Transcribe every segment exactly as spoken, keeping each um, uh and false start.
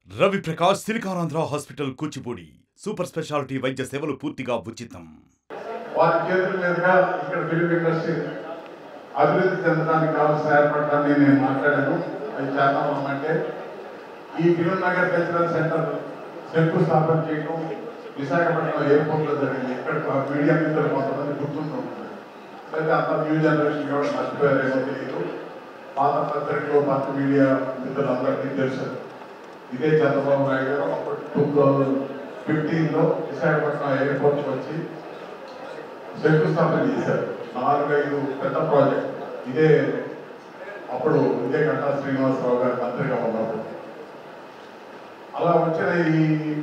Ravi Prakash SiliconAndhra hospital Kuchipudi super speciality వైద్య సేవలు పూర్తిగా ఉచితం. వారి చేతుల మీదుగా ఇక్కడ ఫిలిం ఇండస్ట్రీ అభివృద్ధి చెందడానికి కావాల్సిన ఏర్పడటాన్ని నేను మాట్లాడాను. అది చేద్దామంటే ఈ ఫిలిం నగర్ కల్చరల్ సెంటర్ శంకుస్థాపన చేయడం విశాఖపట్నం ఎయిర్పోర్ట్లో జరిగింది. ఇక్కడ మీడియా మిత్రులు కొంతమంది గుర్తుంటుంది, అయితే అంత న్యూ జనరేషన్ కూడా మర్చిపోయారేమో తెలియదు. పాత పత్రికలు పాత మీడియా మిత్రులందరికీ తెలుసు. ఇదే చంద్రబాబు నాయుడు గారు అప్పుడు టూ థౌజండ్ ఫిఫ్టీన్లో విశాఖపట్నం ఎయిర్పోర్ట్కి వచ్చి శంకుస్థాపన చేశారు. నాలుగైదు పెద్ద ప్రాజెక్ట్ ఇదే అప్పుడు ఇదే గంటా శ్రీనివాసరావు గారు మంత్రిగా ఉన్నారు. అలా వచ్చిన ఈ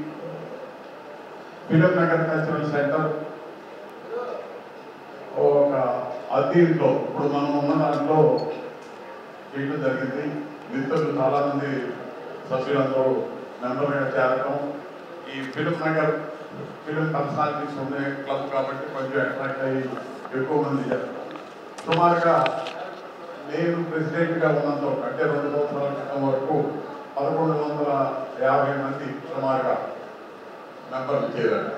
ఫిలిం నగర్ కల్చరల్ సెంటర్ ఒక అద్దీంట్లో ఇప్పుడు మనం ఉన్న దాంట్లో చేయడం జరిగింది. మిత్రులు చాలామంది సభ్యులందరూ మెంబర్గా చేరటం, ఈ ఫిలిం నగర్ ఫిలిం పర్సనాలిటీస్ ఉండే క్లబ్ కాబట్టి కొంచెం అట్రాక్ట్ అయ్యి ఎక్కువ మంది చేస్తారు. సుమారుగా నేను ప్రెసిడెంట్గా ఉన్నంత అంటే రెండు సంవత్సరాల క్రితం వరకు పదకొండు వందల యాభై మంది సుమారుగా మెంబర్లు చేరారు.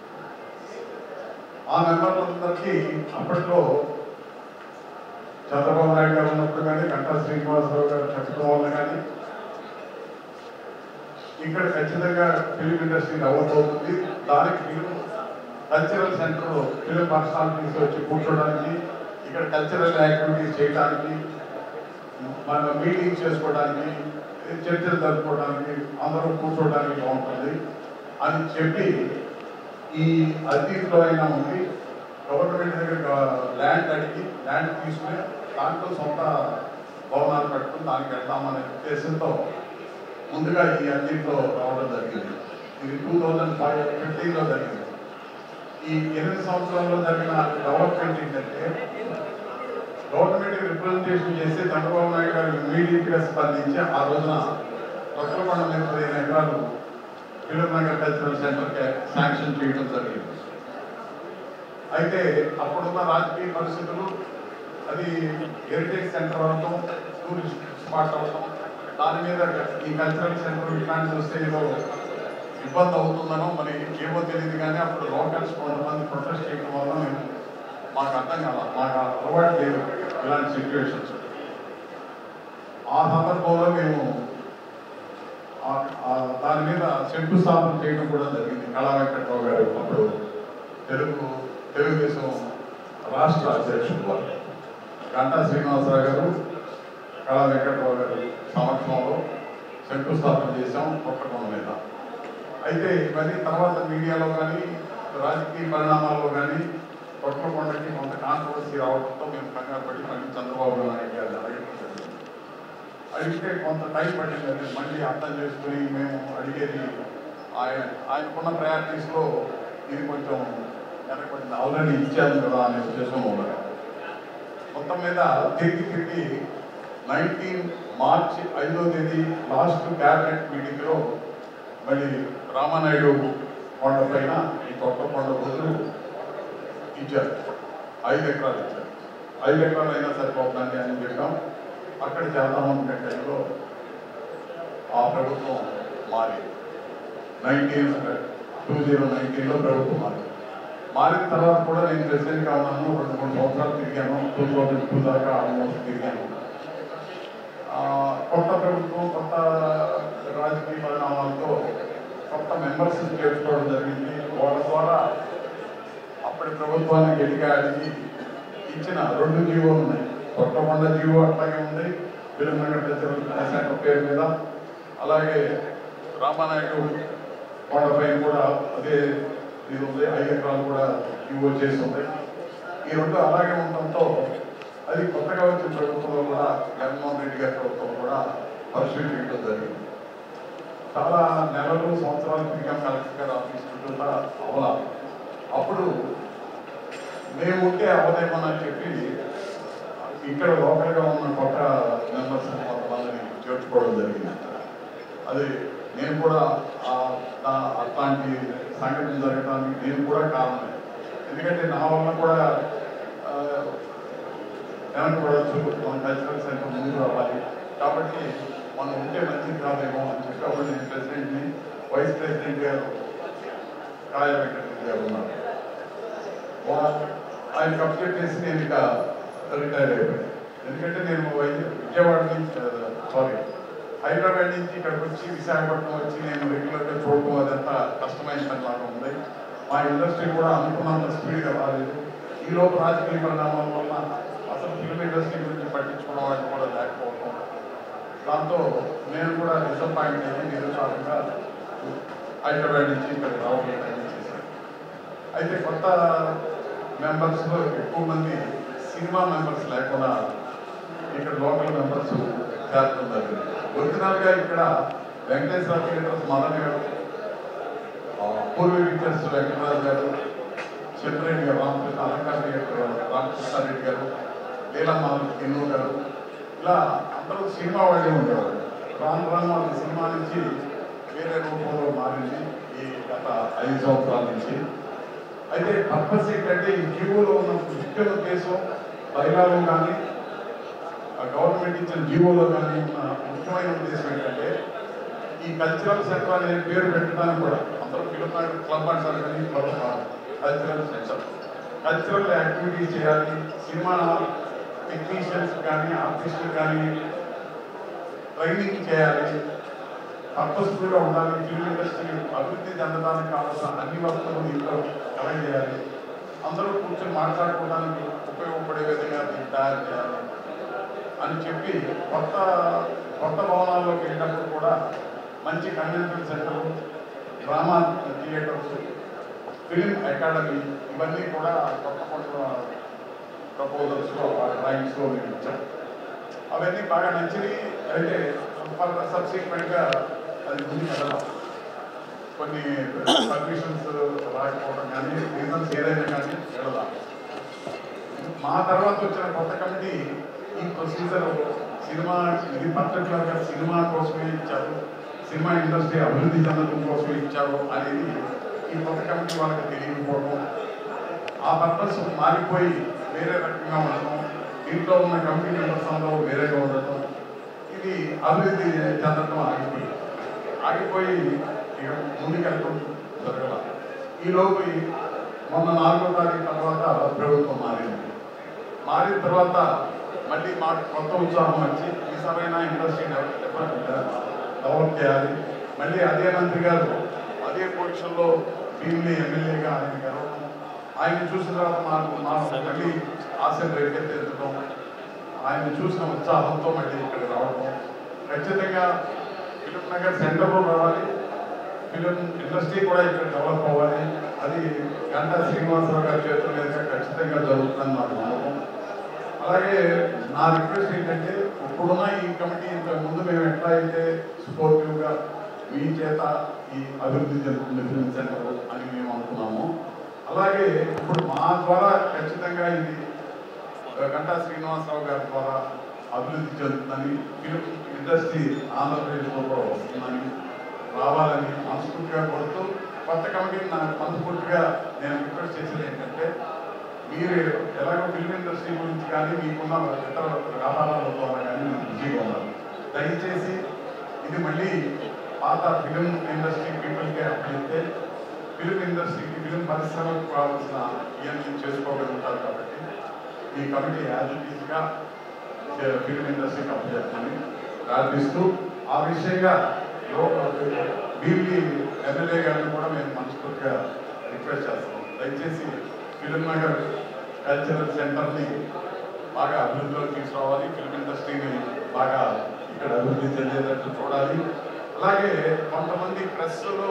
ఆ మెంబర్లందరికీ అప్పట్లో చంద్రబాబు నాయుడు గారు ఉన్నప్పుడు కానీ గంటా శ్రీనివాసరావు గారు చెప్పడం వల్ల కానీ ఇక్కడ ఖచ్చితంగా ఫిలిం ఇండస్ట్రీ డెవలప్ అవుతుంది. దానికి film cultural centre film personalities వచ్చి కూర్చోడానికి, ఇక్కడ కల్చరల్ యాక్టివిటీస్ చేయడానికి, మన మీటింగ్స్ చేసుకోవడానికి, చర్చలు జరుపుకోవడానికి, అందరూ కూర్చోవడానికి బాగుంటుంది అని చెప్పి ఈ అద్దీంట్లో అయినా ఉంది. గవర్నమెంట్ దగ్గర ల్యాండ్ అడిగి ల్యాండ్ తీసుకుని దాంట్లో సొంత భవనాలు కట్టుకుని దానికి వెళ్దామనే ఉద్దేశంతో ముందుగా ఈ అద్దీంట్లో రావడం జరిగింది. ఇది టూ థౌజండ్ ఫైవ్ ఫిఫ్టీన్లో జరిగింది. ఈ ఎనిమిది సంవత్సరాల్లో జరిగిన డెవలప్మెంట్ ఏంటంటే గవర్నమెంట్ రిప్రజెంటేషన్ చేసి చంద్రబాబు నాయుడు గారు ఇమీడియట్గా స్పందించి ఆ రోజున కొత్తకొండ మీద పదిహేను ఎకరాలు ఫిలిం నగర్ కల్చరల్ సెంటర్కి శాంక్షన్ చేయడం జరిగింది. అయితే అప్పుడున్న రాజకీయ పరిస్థితులు అది హెరిటేజ్ సెంటర్ అవడం, టూరిస్ట్ స్పాట్ అవడం, దాని మీద ఈ కల్చరల్ సెంటర్ ఇట్లాంటి వస్తే ఏదో ఇబ్బంది అవుతుందనో మరి ఏమో తెలియదు. కానీ అప్పుడు లోకల్స్ కొంతమంది ప్రొటెస్ట్ చేయడం వల్ల మేము మాకు అర్థం కాల, మాకు అలవాటు లేదు ఇలాంటి సిచ్యువేషన్స్. ఆ సందర్భంలో మేము దాని మీద శంకుస్థాపన చేయడం కూడా జరిగింది. కళా వెంకట్రావు గారు అప్పుడు తెలుగు తెలుగుదేశం రాష్ట్ర అధ్యక్షుడు వారు, గంటా శ్రీనివాసరావు గారు, కళా వెంకట్రావు గారు సమక్షంలో శంకుస్థాపన చేశాం కొత్తకొండ మీద. అయితే ఇవన్నీ తర్వాత మీడియాలో కానీ రాజకీయ పరిణామాల్లో కానీ కొత్తకొండకి కొంత కాంట్రవర్సీ రావడంతో మేము కంగారు పడి మళ్ళీ చంద్రబాబు నాయుడు గారు అడగడం జరిగింది. అడిగితే కొంత టైం పట్టింది. మళ్ళీ అర్థం చేసుకుని మేము అడిగేది ఆయన ఆయనకున్న ప్రయారిటీస్లో ఇది కొంచెం వెనకబడింది, ఆల్రెడీ ఇచ్చాను కదా అనే ఉద్దేశం ఉన్నది. మొత్తం మీద తిరిగి తిరిగి నైన్టీన్ మార్చి ఐదో తేదీ లాస్ట్ క్యాబినెట్ మీటింగ్లో మళ్ళీ రామానాయుడు కొండ పైన ఈ కొత్త కొండ బదులు ఇచ్చారు. ఐదు ఎకరాలు ఇచ్చారు. ఐదు ఎకరాలు అయినా సరిపోతుందండి అని చెప్పాం. అక్కడ చేద్దామనుకునే టైంలో ఆ ప్రభుత్వం మారి నైన్టీన్ టూ జీరో నైన్టీన్లో ప్రభుత్వం మారి మారిన తర్వాత కూడా నేను ప్రెసిడెంట్గా ఉన్నాను. రెండు మూడు సంవత్సరాలు తిరిగాను. టూ థౌజండ్ టూ దాకా ఆల్మోస్ట్ తిరిగాను. కొత్త ప్రభుత్వం కొత్త రాజకీయ పరిణామాలతో కొత్త మెంబర్స్ చేర్చుకోవడం జరిగింది. వాళ్ళ ద్వారా అప్పటి ప్రభుత్వాన్ని గట్టిగా అడిగి ఇచ్చిన రెండు జీవోలు ఉన్నాయి. కొత్తకొండ జీవో అట్లాగే ఉంది ఫిలిం నగర్ కల్చరల్ సెంటర్ పేరు మీద, అలాగే రామానాయుడు కొండపై కూడా అదే ఇది ఉంది, ఐదు ఎకరాలు కూడా జీవో చేసి ఉంది. ఈ రెండు అలాగే ఉండటంతో అది కొత్తగా వచ్చిన ప్రభుత్వంలో కూడా జగన్మోహన్ రెడ్డి గారి ప్రభుత్వం కూడా పరిశీలన చేయడం జరిగింది. చాలా నెలలు సంవత్సరాలు తిరిగాం కలెక్టర్ గారు ఆఫీస్ చుట్టూ అవలా. అప్పుడు మేము ఉంటే అవదేమని చెప్పి ఇక్కడ లోకల్గా ఉన్న కొత్త మెంబర్స్ కొంతమందిని చేర్చుకోవడం జరిగింది. అది నేను కూడా అట్లాంటి సంఘటన జరగడానికి నేను కూడా కారణమే. ఎందుకంటే నా వల్ల కూడా వెనకబడవచ్చు, మన కల్చరల్ సెంటర్ ముందుకు రావాలి కాబట్టి మనం ఉంటే మంచిది కాదేమో అని చెప్పి అప్పుడు నేను ప్రెసిడెంట్ని, వైస్ ప్రెసిడెంట్ గారు కాయ వెంకటరెడ్డి గారు ఉన్నారు. ఆయన కంప్లీట్ చేసి నేను ఇక రిటైర్ అయిపోయాను. ఎందుకంటే నేను విజయవాడ నుంచి సారీ హైదరాబాద్ నుంచి ఇక్కడికి వచ్చి విశాఖపట్నం వచ్చి నేను రెగ్యులర్గా చూడటం అదంతా కష్టమైన పనిలాగా ఉంది. మా ఇండస్ట్రీ కూడా అనుకున్నంత స్పీడ్గా రాలేదు. ఈలోపు రాజకీయ పరిణామాల వల్ల అసలు ఫిల్మ్ ఇండస్ట్రీ గురించి పట్టించుకున్న వాళ్ళు కూడా లేకపోవడం, దాంతో నేను కూడా డిసప్పాయింట్ అయ్యి నిరుత్సాహంగా హైదరాబాద్ నుంచి ఇక్కడ రావడం చేశాను. అయితే కొత్త మెంబర్స్లో ఎక్కువ మంది సినిమా మెంబర్స్ లేకుండా ఇక్కడ లోకల్ మెంబర్స్ చేరుతున్నారు. ఒరిజినల్గా ఇక్కడ వెంకటేశ్వర థియేటర్స్ మదన్ గారు, పూర్వీ పిక్చర్స్ వెంకటరాజు గారు, చంద్రెడ్డి గారు, రామకృష్ణ అలంకార థియేటర్ రామకృష్ణారెడ్డి గారు, లీలమ్మ కిన్నూరు గారు, ఇలా అందరూ సినిమా వాళ్ళే ఉండేవారు. రాను రాను వాళ్ళ సినిమా నుంచి వేరే రూపంలో మారింది ఈ గత ఐదు సంవత్సరాల నుంచి. అయితే పర్పస్ ఏంటంటే ఈ జీవోలో ఉన్న ముఖ్య ఉద్దేశం బైలాలో కానీ గవర్నమెంట్ ఇచ్చిన జీవోలో కానీ ఉన్న ముఖ్యమైన ఉద్దేశం ఏంటంటే ఈ కల్చరల్ సెంటర్ అనే పేరు పెట్టడానికి కూడా అందరూ ఫిల్మ్ క్లబ్ అంటారు కానీ club cultural centre, cultural activities చేయాలి, సినిమా టెక్నీషియన్స్ కానీ ఆర్టిస్టులు కానీ ట్రైనింగ్ చేయాలి, పర్పస్ఫుల్గా ఉండాలి, ఫిల్మ్ ఇండస్ట్రీ అభివృద్ధి చెందడానికి కావాల్సిన అన్ని వస్తువులు ఇంట్లో కలెక్ట్ చేయాలి, అందరూ కూర్చొని మాట్లాడుకోవడానికి ఉపయోగపడే విధంగా దీన్ని తయారు చేయాలి అని చెప్పి కొత్త కొత్త భవనాల్లోకి వెళ్ళినప్పుడు కూడా మంచి convention centre, drama theatres, film academy ఇవన్నీ కూడా కొత్త కొత్త ప్రపోజల్స్లో డ్రాయింగ్స్లో మేము ఇచ్చాం. అవన్నీ బాగా నచ్చినాయి. అయితే సబ్సిక్వెంట్గా అది ముందుకు వెళ్ళాం. కొన్ని పర్మిషన్స్ రాకపోవడం కానీ రీజన్స్ ఏదైనా కానీ వెళ్ళాం. మా తర్వాత వచ్చిన కొత్త కమిటీ ఈ ప్రొసీజర్ సినిమా ఇది పర్టికులర్గా సినిమా కోసమే ఇచ్చారు, సినిమా ఇండస్ట్రీ అభివృద్ధి చెందడం కోసమే ఇచ్చారు అనేది ఈ కొత్త కమిటీ వాళ్ళకి తెలియకపోవడం, ఆ పర్పస్ మారిపోయి వేరే రకంగా ఉండటం, దీంట్లో ఉన్న కమిటీ మెంబర్స్ అందరూ వేరేగా ఉండటం, ఇది అభివృద్ధి చెందడం ఆగిపోయి ఆగిపోయి ఇక ముందుకెళ్ళడం జరగల. ఈలోపు మొన్న నాలుగో తారీఖు తర్వాత ప్రభుత్వం మారింది. మారిన తర్వాత మళ్ళీ మాకు కొత్త ఉత్సాహం వచ్చి ఈసారైనా ఇండస్ట్రీ డెవలప్ డెవలప్ చేయాలి. మళ్ళీ అదే మంత్రి గారు అదే పొజిషన్లో భీమిలి ఎమ్మెల్యేగా ఆయన గెలవడం, ఆయన చూసిన తర్వాత మాకు మాకు మళ్ళీ ఆశలు రేకెత్తెత్తడం, ఆయన చూసిన ఉత్సాహంతో మళ్ళీ ఇక్కడికి రావడం, ఖచ్చితంగా ఫిలిం నగర్ సెంటర్లో రావాలి, ఫిలిం ఇండస్ట్రీ కూడా ఇక్కడ డెవలప్ అవ్వాలి, అది గంటా శ్రీనివాసరావు గారి చేతుల మీదుగా ఖచ్చితంగా జరుగుతుందని నాకు నమ్మకం. అలాగే నా రిక్వెస్ట్ ఏంటంటే ఇప్పుడున్న ఈ కమిటీ ఇంతకు ముందు మేము ఎట్లా అయితే సపోర్టివ్గా మీ చేత ఈ అభివృద్ధి జరుగుతుంది ఫిలిం సెంటర్ అని మేము అనుకున్నాము, అలాగే ఇప్పుడు మా ద్వారా ఖచ్చితంగా ఇది గంటా శ్రీనివాసరావు గారి ద్వారా అభివృద్ధి చెందుతుందని, ఫిలిం ఇండస్ట్రీ ఆంధ్రప్రదేశ్లో కూడా వస్తుందని రావాలని మనస్ఫూర్తిగా కోరుతూ కొత్త కమిటీని నాకు మనస్ఫూర్తిగా నేను రిక్వెస్ట్ చేసేది ఏంటంటే మీరు ఎలాగో ఫిల్మ్ ఇండస్ట్రీ గురించి కానీ మీకున్న ఇతర వ్యాపారాల ద్వారా కానీ మీరు బిజీగా ఉన్నారు. దయచేసి ఇది మళ్ళీ పాత ఫిలిం ఇండస్ట్రీ పీపుల్కే అప్పగిస్తే ఫిలిం ఇండస్ట్రీకి ఫిలిం పరిశ్రమకు కావాల్సిన ఇవన్నీ చేసుకోగలుగుతారు. కాబట్టి ఈ కమిటీ యాజ్ ఇట్ ఈస్గా ఫిలిం ఇండస్ట్రీకి అప్పచెప్తామని ప్రార్థిస్తూ ఆ విషయంగా భీమిలి ఎమ్మెల్యే గారిని కూడా మేము మనస్ఫూర్తిగా రిక్వెస్ట్ చేస్తాం. దయచేసి ఫిలిం నగర్ కల్చరల్ సెంటర్ని బాగా అభివృద్ధిలోకి తీసుకురావాలి, ఫిలిం ఇండస్ట్రీని బాగా ఇక్కడ అభివృద్ధి చెందేటట్టు చూడాలి. అలాగే కొంతమంది ప్రెస్లో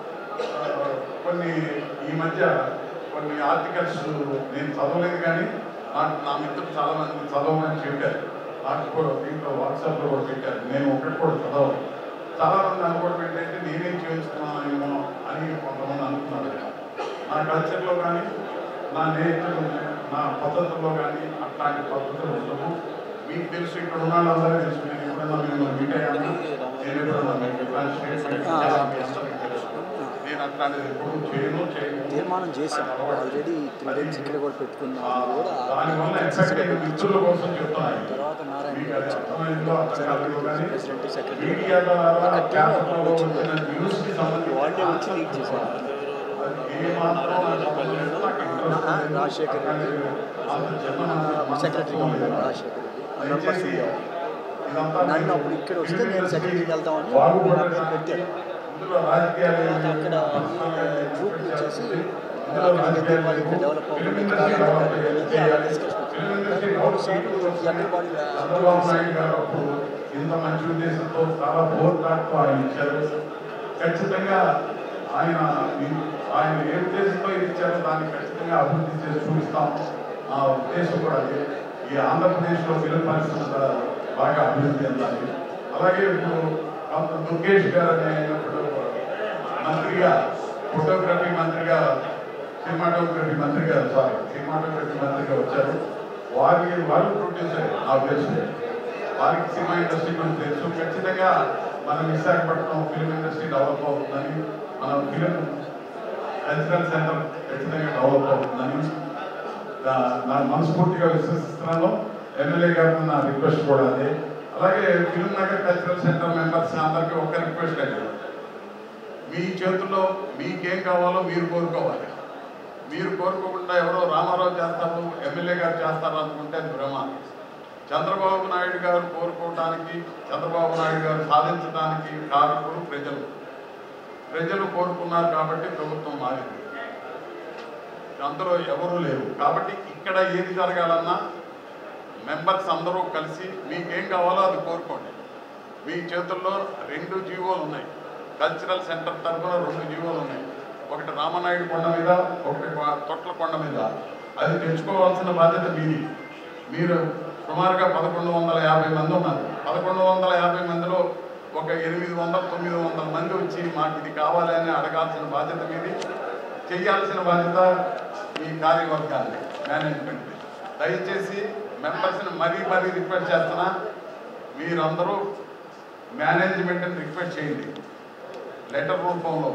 కొన్ని ఈ మధ్య కొన్ని ఆర్టికల్స్ నేను చదవలేదు కానీ నాకు నా మిత్రులు చాలామంది చదవమని చెప్పారు, నాకు కూడా దీంట్లో వాట్సాప్లో కూడా పెట్టారు, నేను ఒకటి కూడా చదవాలి. చాలామంది అనుకోవడం ఏంటంటే నేనేం చేస్తున్నానేమో అని కొంతమంది అనుకున్నారు. నా కల్చర్లో కానీ నా నేచర్ నా పద్ధతుల్లో కానీ అట్లాంటి పద్ధతులు ఉండవు. మీకు తెలుసు, ఇక్కడ ఉన్న వాళ్ళందరూ తెలుసు, నేను ఎప్పుడైనా మేము మీట్ అయ్యాను, నేను ఎప్పుడైనా మీకు తెలుసు. నేను అట్లాంటిది ఎప్పుడు చేయను చేయను తీర్మానం చేశాం ఆల్రెడీ త్రీ టైమ్స్ ఇక్కడ కూడా పెట్టుకున్నాం కూడా దానివల్ల ఎఫెక్ట్ అయిన మిత్రుల కోసం చెప్తున్నాను. తర్వాత నారాయణ మీకు గారు అది వచ్చారు. అర్థమైందో అర్థం కాలేదో కానీ ప్రెసిడెంట్ సెక్రటరీ మీడియా ద్వారా పేపర్లలో వచ్చిన న్యూస్కి సంబంధించి వాళ్ళే వచ్చి లీక్ చేశారు. అది ఏ మాత్రం నాకు ఇంట్రెస్ట్ లేదు. రాజశేఖర్ రెడ్డి అంత చిన్న సెక్రటరీ రాజశేఖర్ రెడ్డి మెంబర్స్ ఉండేవారు. ఇదంతా నన్ను అప్పుడు ఇక్కడ వస్తే నేను సెక్రటరీకి వెళ్తామని బాగుపడడానికి నా పేరు పెట్టారు. ఇందులో రాజకీయాలు ఏమీ అక్కడ గ్రూప్ వచ్చేసి ఇందులో రాజకీయాలు వాళ్ళకి లేవు. డెవలప్ ఫిల్మ్ ఇండస్ట్రీ డెవలప్ చేయాలి. ఫిల్మ్ ఇండస్ట్రీ డెవలప్ చేయాలి. చంద్రబాబు నాయుడు గారు అప్పుడు ఇంత మంచి ఉద్దేశంతో చాలా బోర్ తో ఆయన ఇచ్చారు. ఖచ్చితంగా ఆయన ఆయన ఏ ఉద్దేశంతో ఇది ఇచ్చారో దాన్ని ఖచ్చితంగా అభివృద్ధి చేసి చూపిస్తాం. ఆ ఉద్దేశం కూడా అదే. ఈ ఆంధ్రప్రదేశ్లో ఫిల్మ్ పరిశ్రమ కూడా బాగా అభివృద్ధి చెందాలి. అలాగే ఇప్పుడు డాక్టర్ దుర్గేష్ గారు అనే అయినప్పుడు మంత్రిగా ఫోటోగ్రఫీ మంత్రిగా సినిమాటోగ్రఫీ మంత్రిగా సారీ సినిమాటోగ్రఫీ మంత్రిగా వచ్చారు. వారికి వాళ్ళు ప్రొడ్యూసర్ నాకు తెలుసు. వారికి సినిమా ఇండస్ట్రీ మనకు తెలుసు. ఖచ్చితంగా మన విశాఖపట్నం ఫిలిం ఇండస్ట్రీ డెవలప్ అవుతుందని, మన ఫిలిం కల్చరల్ సెంటర్ ఖచ్చితంగా డెవలప్ అవుతుందని నా మనస్ఫూర్తిగా విశ్వసిస్తున్నాను. ఎమ్మెల్యే గారు నా రిక్వెస్ట్ కూడా అదే. అలాగే film Nagar cultural centre members అందరికీ ఒక రిక్వెస్ట్ అండి, మీ చేతుల్లో మీకేం కావాలో మీరు కోరుకోవాలి. మీరు కోరుకోకుండా ఎవరో రామారావు చేస్తారు, ఎమ్మెల్యే గారు చేస్తారు అనుకుంటే అది భ్రమ. చంద్రబాబు నాయుడు గారు కోరుకోవడానికి, చంద్రబాబు నాయుడు గారు సాధించడానికి కారకులు ప్రజలు. ప్రజలు కోరుకున్నారు కాబట్టి ప్రభుత్వం మారింది. అందులో ఎవరూ లేరు. కాబట్టి ఇక్కడ ఏది జరగాలన్నా మెంబర్స్ అందరూ కలిసి మీకేం కావాలో అది కోరుకోండి. మీ చేతుల్లో రెండు జీవోలు ఉన్నాయి. కల్చరల్ సెంటర్ తరఫున రెండు జీవోలు ఉన్నాయి. ఒకటి రామనాయుడు కొండ మీద, ఒకటి తొట్ల కొండ మీద. అది తెచ్చుకోవాల్సిన బాధ్యత మీది. మీరు సుమారుగా పదకొండు వందల యాభై మంది ఉన్నారు. పదకొండు వందల యాభై మందిలో ఒక ఎనిమిది వందల తొమ్మిది వందల మంది వచ్చి మాకు ఇది కావాలి అని అడగాల్సిన బాధ్యత మీది. చేయాల్సిన బాధ్యత ఈ కార్యవర్గాన్ని, మేనేజ్మెంట్. దయచేసి మెంబర్స్ని మరీ మరీ రిక్వెస్ట్ చేస్తున్నా, మీరందరూ మేనేజ్మెంట్ని రిక్వెస్ట్ చేయండి. లెటర్ రూపంలో,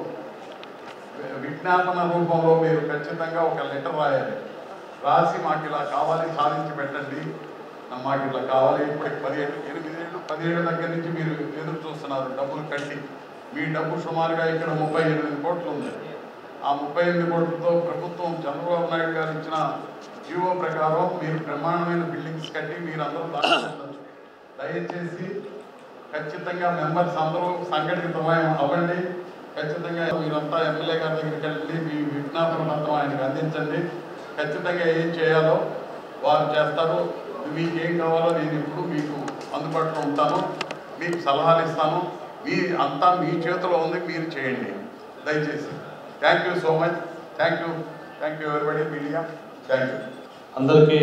విజ్ఞాపన రూపంలో మీరు ఖచ్చితంగా ఒక లెటర్ రాయాలి. రాసి మాకు ఇలా కావాలి, సాధించి పెట్టండి, మాకు ఇట్లా కావాలి. ఇప్పటికి పదిహేడు ఎనిమిదేళ్ళు పదిహేడు దగ్గర నుంచి మీరు ఎదురు చూస్తున్నారు డబ్బులు కట్టి. మీ డబ్బు సుమారుగా ఇక్కడ ముప్పై ఎనిమిది కోట్లు ఉంది. ఆ ముప్పై ఎనిమిది కోట్లతో ప్రభుత్వం చంద్రబాబు నాయుడు గారు ఇచ్చిన జీవో ప్రకారం మీరు బ్రహ్మాండమైన బిల్డింగ్స్ కట్టి మీరందరూ దాచుకోవచ్చు. దయచేసి ఖచ్చితంగా మెంబర్స్ అందరూ సంఘటితమై అవ్వండి. ఖచ్చితంగా మీరంతా ఎమ్మెల్యే గారి దగ్గరికి వెళ్ళి మీ విజ్ఞాపన పత్రం ఆయనకు అందించండి. ఖచ్చితంగా ఏం చేయాలో వారు చేస్తారు. మీకేం కావాలో నేను ఇప్పుడు మీకు అందుబాటులో ఉంటాను, మీకు సలహాలు ఇస్తాను. మీ అంతా మీ చేతిలో ఉంది, మీరు చేయండి దయచేసి. Thank you so much. Thank you thank you everybody media. Thank you అందరికీ.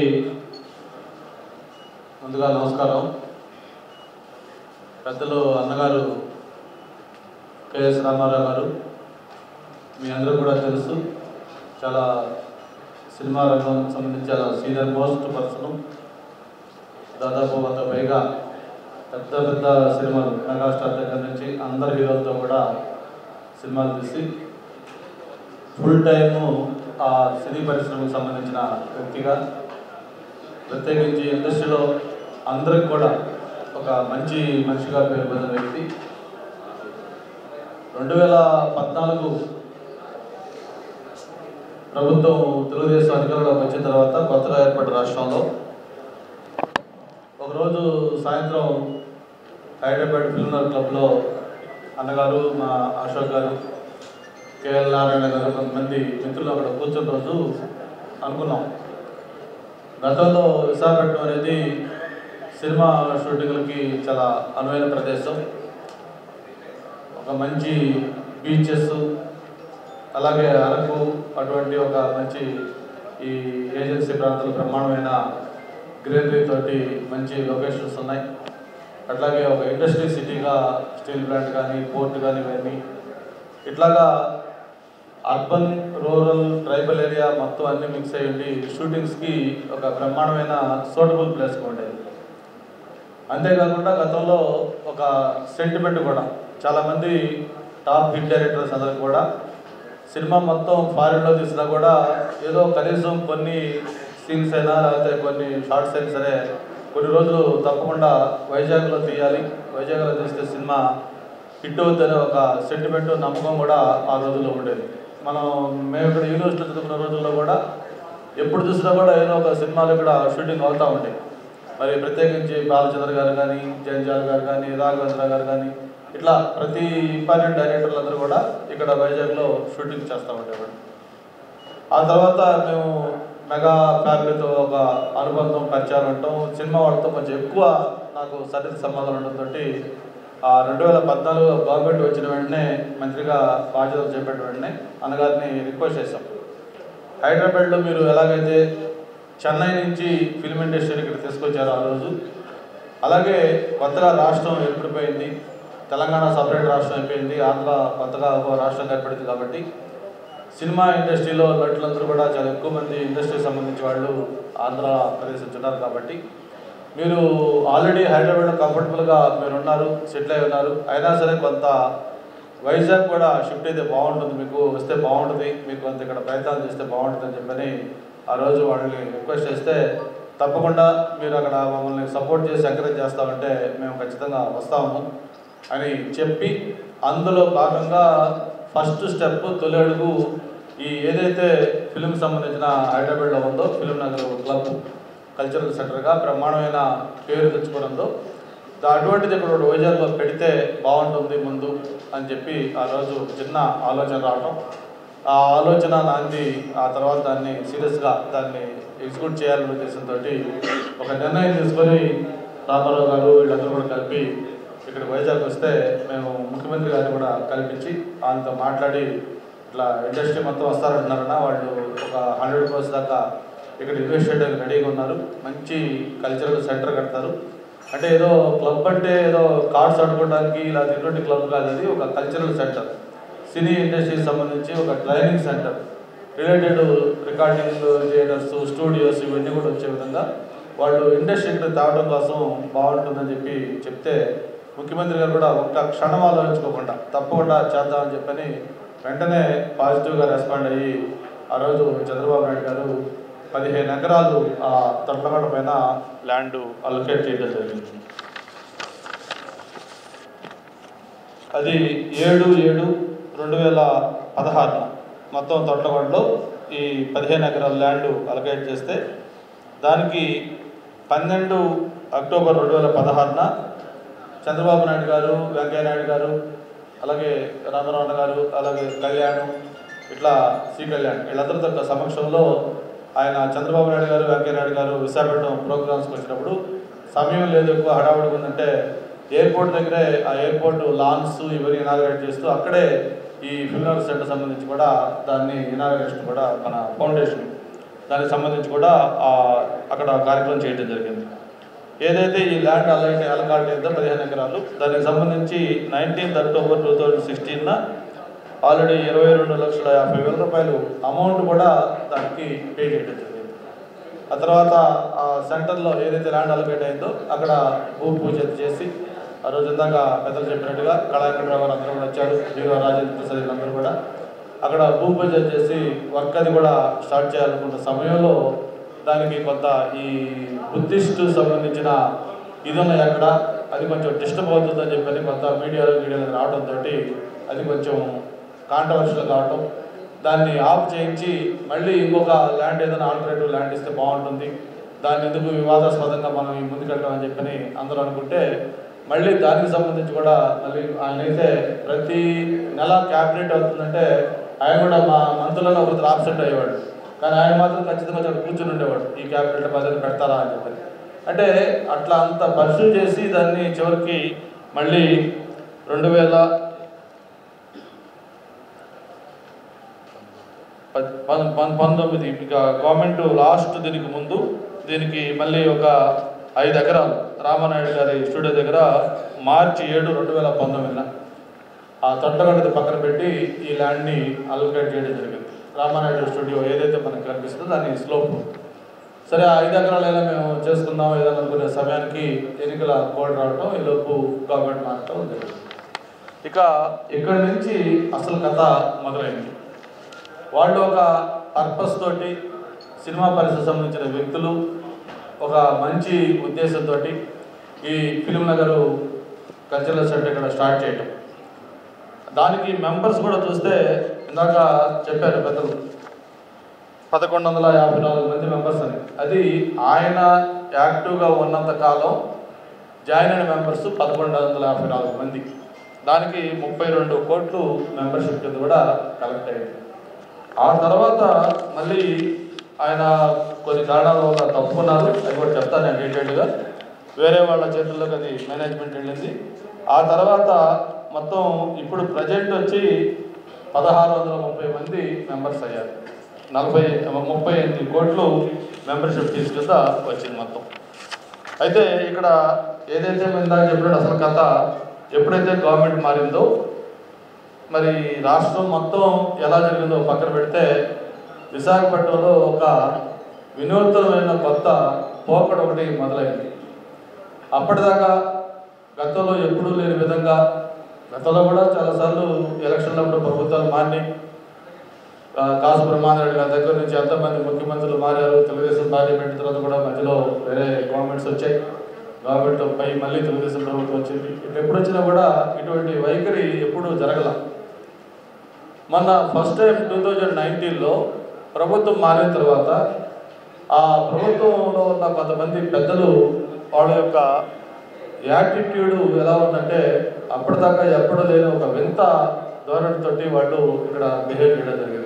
ముందుగా నమస్కారం. పెద్దలు అన్నగారు కేఎస్ రామారావు గారు మీ అందరూ కూడా తెలుసు. చాలా సినిమా రంగం సంబంధించి చాలా సీనియర్ మోస్ట్ పర్సన్. దాదాపు వంద పైగా పెద్ద పెద్ద సినిమాలు మెగాస్టార్ దగ్గర నుంచి అందరి హీరోలతో కూడా సినిమాలు తీసి ఫుల్ టైము ఆ సినీ పరిశ్రమకు సంబంధించిన వ్యక్తిగా, ప్రత్యేకించి ఇండస్ట్రీలో అందరికి కూడా ఒక మంచి మనిషిగా పేరు పొందిన వ్యక్తి. రెండు వేల పద్నాలుగు ప్రభుత్వం తెలుగుదేశం అధికారంలోకి వచ్చిన తర్వాత కొత్తగా ఏర్పడిన రాష్ట్రంలో ఒకరోజు సాయంత్రం హైదరాబాద్ ఫిల్మ్ క్లబ్లో అన్నగారు, మా అశోక్ గారు, కేఎల్ నారాయణ గారు, కొంతమంది మిత్రులు అక్కడ కూర్చున్న రోజు అనుకున్నాం, గతంలో విశాఖపట్నం అనేది సినిమా షూటింగ్లకి చాలా అనువైన ప్రదేశం. ఒక మంచి బీచెస్, అలాగే అరకు అటువంటి ఒక మంచి ఈ ఏజెన్సీ ప్రాంతాలు బ్రహ్మాండమైన గ్రీనరీ తోటి మంచి లొకేషన్స్ ఉన్నాయి. అట్లాగే ఒక ఇండస్ట్రీ సిటీగా స్టీల్ ప్లాంట్ కానీ, పోర్ట్ కానీ ఇవన్నీ ఇట్లాగా అర్బన్, రూరల్, ట్రైబల్ ఏరియా మొత్తం అన్నీ మిక్స్ అయ్యి షూటింగ్స్కి ఒక బ్రహ్మాండమైన సూటబుల్ ప్లేస్గా ఉండేది. అంతేకాకుండా గతంలో ఒక సెంటిమెంట్ కూడా చాలామంది టాప్ హిట్ డైరెక్టర్స్ అందరికి కూడా సినిమా మొత్తం ఫారిన్లో తీసినా కూడా ఏదో కనీసం కొన్ని సీన్స్ అయినా లేకపోతే కొన్ని షార్ట్స్ అయినా సరే కొన్ని రోజులు తప్పకుండా వైజాగ్లో తీయాలి, వైజాగ్లో తీస్తే సినిమా హిట్ అవుతుందనే ఒక సెంటిమెంట్ నమ్మకం కూడా ఆ రోజుల్లో ఉండేది. మనం మేము ఇక్కడ యూనివర్సిటీలో చదువుకున్న రోజుల్లో కూడా ఎప్పుడు చూసినా కూడా ఏదో ఒక సినిమాలు ఇక్కడ షూటింగ్ అవుతూ ఉంటాయి. మరి ప్రత్యేకించి బాలచంద్ర గారు కానీ, జంజాల్ గారు కానీ, రాఘవేంద్ర గారు కానీ ఇట్లా ప్రతి ఇంపార్టెంట్ డైరెక్టర్లు అందరూ కూడా ఇక్కడ వైజాగ్లో షూటింగ్ చేస్తూ ఉండేవాడు. ఆ తర్వాత మేము మెగా ఫ్యామిలీతో ఒక అనుబంధం పరిచయాలు ఉంటాం, సినిమా వాళ్ళతో కొంచెం ఎక్కువ నాకు సన్నిహిత సంబంధాలు ఉండడంతో ఆ రెండు వేల పద్నాలుగు గవర్నమెంట్ వచ్చిన వెంటనే మంత్రిగా బాధ్యతలు చేపట్టిన వెంటనే అన్నగారిని రిక్వెస్ట్ చేశాం, హైదరాబాద్లో మీరు ఎలాగైతే చెన్నై నుంచి ఫిల్మ్ ఇండస్ట్రీ ఇక్కడ తీసుకొచ్చారు ఆ రోజు, అలాగే కొత్తగా రాష్ట్రం ఏర్పడిపోయింది, తెలంగాణ సపరేట్ రాష్ట్రం అయిపోయింది, ఆంధ్ర కొత్తగా ఒక రాష్ట్రం ఏర్పడింది. కాబట్టి సినిమా ఇండస్ట్రీలో నటులందరూ కూడా చాలా ఎక్కువ మంది ఇండస్ట్రీకి సంబంధించి వాళ్ళు ఆంధ్రప్రదేశ్ నుంచి ఉన్నారు. కాబట్టి మీరు ఆల్రెడీ హైదరాబాద్లో కంఫర్టబుల్గా మీరు ఉన్నారు, సెటిల్ అయి ఉన్నారు, అయినా సరే కొంత వైజాగ్ కూడా షిఫ్ట్ అయితే బాగుంటుంది, మీకు వస్తే బాగుంటుంది, మీకు కొంత ఇక్కడ ప్రయత్నాలు చేస్తే బాగుంటుంది అని చెప్పని ఆ రోజు వాళ్ళని రిక్వెస్ట్ చేస్తే తప్పకుండా మీరు అక్కడ మమ్మల్ని సపోర్ట్ చేసి ఎంకరేజ్ చేస్తామంటే మేము ఖచ్చితంగా వస్తాము అని చెప్పి అందులో భాగంగా ఫస్ట్ స్టెప్ తొలి అడుగు ఈ ఏదైతే ఫిల్మ్కి సంబంధించిన హైదరాబాద్లో ఉందో ఫిల్మ్ నగర్ క్లబ్ కల్చరల్ సెంటర్గా బ్రహ్మాండమైన పేరు తెచ్చుకోవడంతో అటువంటిది ఇక్కడ వైజాగ్లో పెడితే బాగుంటుంది ముందు అని చెప్పి ఆ రోజు చిన్న ఆలోచన రావడం, ఆ ఆలోచన నాంది ఆ తర్వాత దాన్ని సీరియస్గా దాన్ని ఎగ్జిక్యూట్ చేయాలనే ఉద్దేశంతో ఒక నిర్ణయం తీసుకొని రామారావు గారు వీళ్ళందరూ కూడా కలిపి ఇక్కడ వైజాగ్ వస్తే మేము ముఖ్యమంత్రి గారిని కూడా కల్పించి ఆయనతో మాట్లాడి ఇట్లా ఇండస్ట్రీ మొత్తం వస్తారంటున్నారన్న, వాళ్ళు ఒక హండ్రెడ్ క్రోర్స్ దాకా ఇక్కడ ఇన్వెస్ట్ చేయడానికి రెడీగా ఉన్నారు, మంచి కల్చరల్ సెంటర్ కడతారు. అంటే ఏదో క్లబ్ అంటే ఏదో కార్డ్స్ ఆడుకోవడానికి ఇలా ఎటువంటి క్లబ్ కాదు, అది ఒక కల్చరల్ సెంటర్, సినీ ఇండస్ట్రీకి సంబంధించి ఒక training centre, related recording theatres, studios ఇవన్నీ కూడా వచ్చే విధంగా వాళ్ళు ఇండస్ట్రీకి తేవడం కోసం బాగుంటుందని చెప్పి చెప్తే ముఖ్యమంత్రి గారు కూడా ఒక్క క్షణం ఆలోచించుకోకుండా తప్పకుండా చేద్దామని చెప్పని వెంటనే పాజిటివ్గా రెస్పాండ్ అయ్యి ఆ రోజు చంద్రబాబు నాయుడు గారు పదిహేను ఎకరాలు ఆ తొట్లగడ పైన ల్యాండ్ అలొకేట్ చేయడం జరిగింది. అది ఏడు ఏడు రెండు వేల పదహారున మొత్తం తొట్లగడలో ఈ పదిహేను ఎకరాల ల్యాండ్ అలొకేట్ చేస్తే దానికి పన్నెండు అక్టోబర్ రెండు వేల పదహారున చంద్రబాబు నాయుడు గారు, వెంకయ్య నాయుడు గారు, అలాగే రామారావు గారు, అలాగే కళ్యాణ్, ఇట్లా సి కళ్యాణ్ వీళ్ళందరితో సమక్షంలో ఆయన చంద్రబాబు నాయుడు గారు, వెంకయ్య నాయుడు గారు విశాఖపట్నం ప్రోగ్రామ్స్కి వచ్చినప్పుడు సమయం లేదు, ఎక్కువ హడావుడిగా ఉందంటే ఎయిర్పోర్ట్ దగ్గరే ఆ ఎయిర్పోర్ట్ లాన్స్ ఇవన్నీ ఇనాగరేట్ చేస్తూ అక్కడే ఈ ఫిల్మ్ సెంటర్ సంబంధించి కూడా దాన్ని ఇనాగరేషన్ కూడా మన ఫౌండేషన్ దానికి సంబంధించి కూడా అక్కడ కార్యక్రమం చేయడం జరిగింది. ఏదైతే ఈ ల్యాండ్ అలైట్ అలకాట్ అయితే పదిహేను ఎకరాలు దానికి సంబంధించి నైన్టీన్త్ అక్టోబర్ టూ థౌజండ్ సిక్స్టీన్న ఆల్రెడీ ఇరవై రెండు లక్షల యాభై వేల రూపాయలు అమౌంట్ కూడా దానికి పే చేయడం జరిగింది. ఆ తర్వాత ఆ సెంటర్లో ఏదైతే ల్యాండ్ అలకేట్ అయిందో అక్కడ భూమి పూజ చేసి ఆ రోజు ఇందాక పెద్దలు చెప్పినట్టుగా కళాకంఠరావు గారు అందరూ కూడా వచ్చారు, హీరో రాజేంద్ర ప్రసాద్ అందరూ కూడా అక్కడ భూమి పూజ చేసి వర్క్ అది కూడా స్టార్ట్ చేయాలనుకున్న సమయంలో దానికి కొంత ఈ బుద్ధిస్ట్ సంబంధించిన ఇదన్న ఎక్కడ అది కొంచెం డిస్టర్బ్ అవుతుందని చెప్పని కొంత మీడియాలో మీడియాలో రావడంతో అది కొంచెం కాంట్రవర్షియల్ కావటం, దాన్ని ఆఫ్ చేయించి మళ్ళీ ఇంకొక ల్యాండ్ ఏదైనా ఆల్టర్నేటివ్ ల్యాండ్ ఇస్తే బాగుంటుంది, దాన్ని ఎందుకు వివాదాస్పదంగా మనం ఈ ముందుకెళ్తాం అని చెప్పని అందరూ అనుకుంటే మళ్ళీ దానికి సంబంధించి కూడా మళ్ళీ ఆయన అయితే ప్రతి నెల క్యాబినెట్ అవుతుందంటే ఆయన కూడా మా మంత్రులను ఒకరితో ఆబ్సెంట్ అయ్యేవాడు, కానీ ఆయన మాత్రం ఖచ్చితంగా చాలా కూర్చుని ఉండేవాడు ఈ క్యాబినెట్ బడ్జెట్ పెడతారా అని చెప్పని. అంటే అట్లా అంత పరిశీలి చేసి దాన్ని చివరికి మళ్ళీ రెండు వేల పంతొమ్మిది ఇక గవర్నమెంట్ లాస్ట్ దీనికి ముందు దీనికి మళ్ళీ ఒక ఐదు ఎకరాలు రామానాయుడు గారి స్టూడియో దగ్గర మార్చి ఏడు రెండు వేల పంతొమ్మిదిన ఆ తొట్టగడ్డది పక్కన పెట్టి ఈ ల్యాండ్ని అలొకేట్ చేయడం జరిగింది. రామానాయుడు స్టూడియో ఏదైతే మనకు కనిపిస్తుందో దాని స్లోప్ సరే ఆ ఐదు ఎకరాలైనా మేము చేసుకుందాం ఏదైనా అనుకునే సమయానికి ఎన్నికల కోడ్ రావటం ఈలోపు గవర్నమెంట్ మారటం జరిగింది. ఇక ఇక్కడి నుంచి అసలు కథ మొదలైంది. వాళ్ళు ఒక పర్పస్ తోటి సినిమా పరిశ్రమ సంబంధించిన వ్యక్తులు ఒక మంచి ఉద్దేశంతో ఈ ఫిలిం నగరు కల్చరల్ సెంటర్ ఇక్కడ స్టార్ట్ చేయటం. దానికి మెంబర్స్ కూడా చూస్తే ఇందాక చెప్పారు పెద్దలు పదకొండు వందల యాభై నాలుగు మంది మెంబర్స్ అని. అది ఆయన యాక్టివ్గా ఉన్నంత కాలం జాయిన్ అయిన మెంబర్స్ పదకొండు వందల యాభై నాలుగు మంది. దానికి ముప్పై రెండు కోట్లు మెంబర్షిప్ కింద కూడా కలెక్ట్ అయ్యింది. ఆ తర్వాత మళ్ళీ ఆయన కొన్ని కారణాల వల్ల తప్పుకున్నారు, అది కూడా చెప్తాను నేను డీటెయిల్గా. వేరే వాళ్ళ చేతుల్లోకి అది మేనేజ్మెంట్ వెళ్ళింది. ఆ తర్వాత మొత్తం ఇప్పుడు ప్రజెంట్ వచ్చి పదహారు వందల ముప్పై మంది మెంబర్స్ అయ్యారు. నలభై ముప్పై ఎనిమిది కోట్లు మెంబర్షిప్ ఫీజు కింద వచ్చింది మొత్తం. అయితే ఇక్కడ ఏదైతే ఇందాక చెప్పినట్టు అసలు కథ ఎప్పుడైతే గవర్నమెంట్ మారిందో మరి రాష్ట్రం మొత్తం ఎలా జరిగిందో పక్కన పెడితే విశాఖపట్నంలో ఒక వినూత్నమైన కొత్త పోకడ ఒకటి మొదలైంది. అప్పటిదాకా గతంలో ఎప్పుడూ లేని విధంగా, గతంలో కూడా చాలాసార్లు ఎలక్షన్లప్పుడు ప్రభుత్వాలు మారి కాసు బ్రహ్మాందరెడ్డి గారి దగ్గర నుంచి ఎంతమంది ముఖ్యమంత్రులు మారారు. తెలుగుదేశం పార్టీ పెట్టిన తర్వాత కూడా మధ్యలో వేరే గవర్నమెంట్స్ వచ్చాయి. గవర్నమెంట్ పై మళ్ళీ తెలుగుదేశం ప్రభుత్వం వచ్చింది. ఇటు ఎప్పుడు వచ్చినా కూడా ఇటువంటి వైఖరి ఎప్పుడూ జరగల. మొన్న ఫస్ట్ టైం టూ థౌజండ్ నైన్టీన్లో ప్రభుత్వం మారిన తర్వాత ఆ ప్రభుత్వంలో ఉన్న కొంతమంది పెద్దలు వాళ్ళ యొక్క యాటిట్యూడ్ ఎలా ఉందంటే అప్పటిదాకా ఎప్పుడు లేని ఒక వింత ధోరణితోటి వాళ్ళు ఇక్కడ బిహేవ్ చేయడం జరిగింది.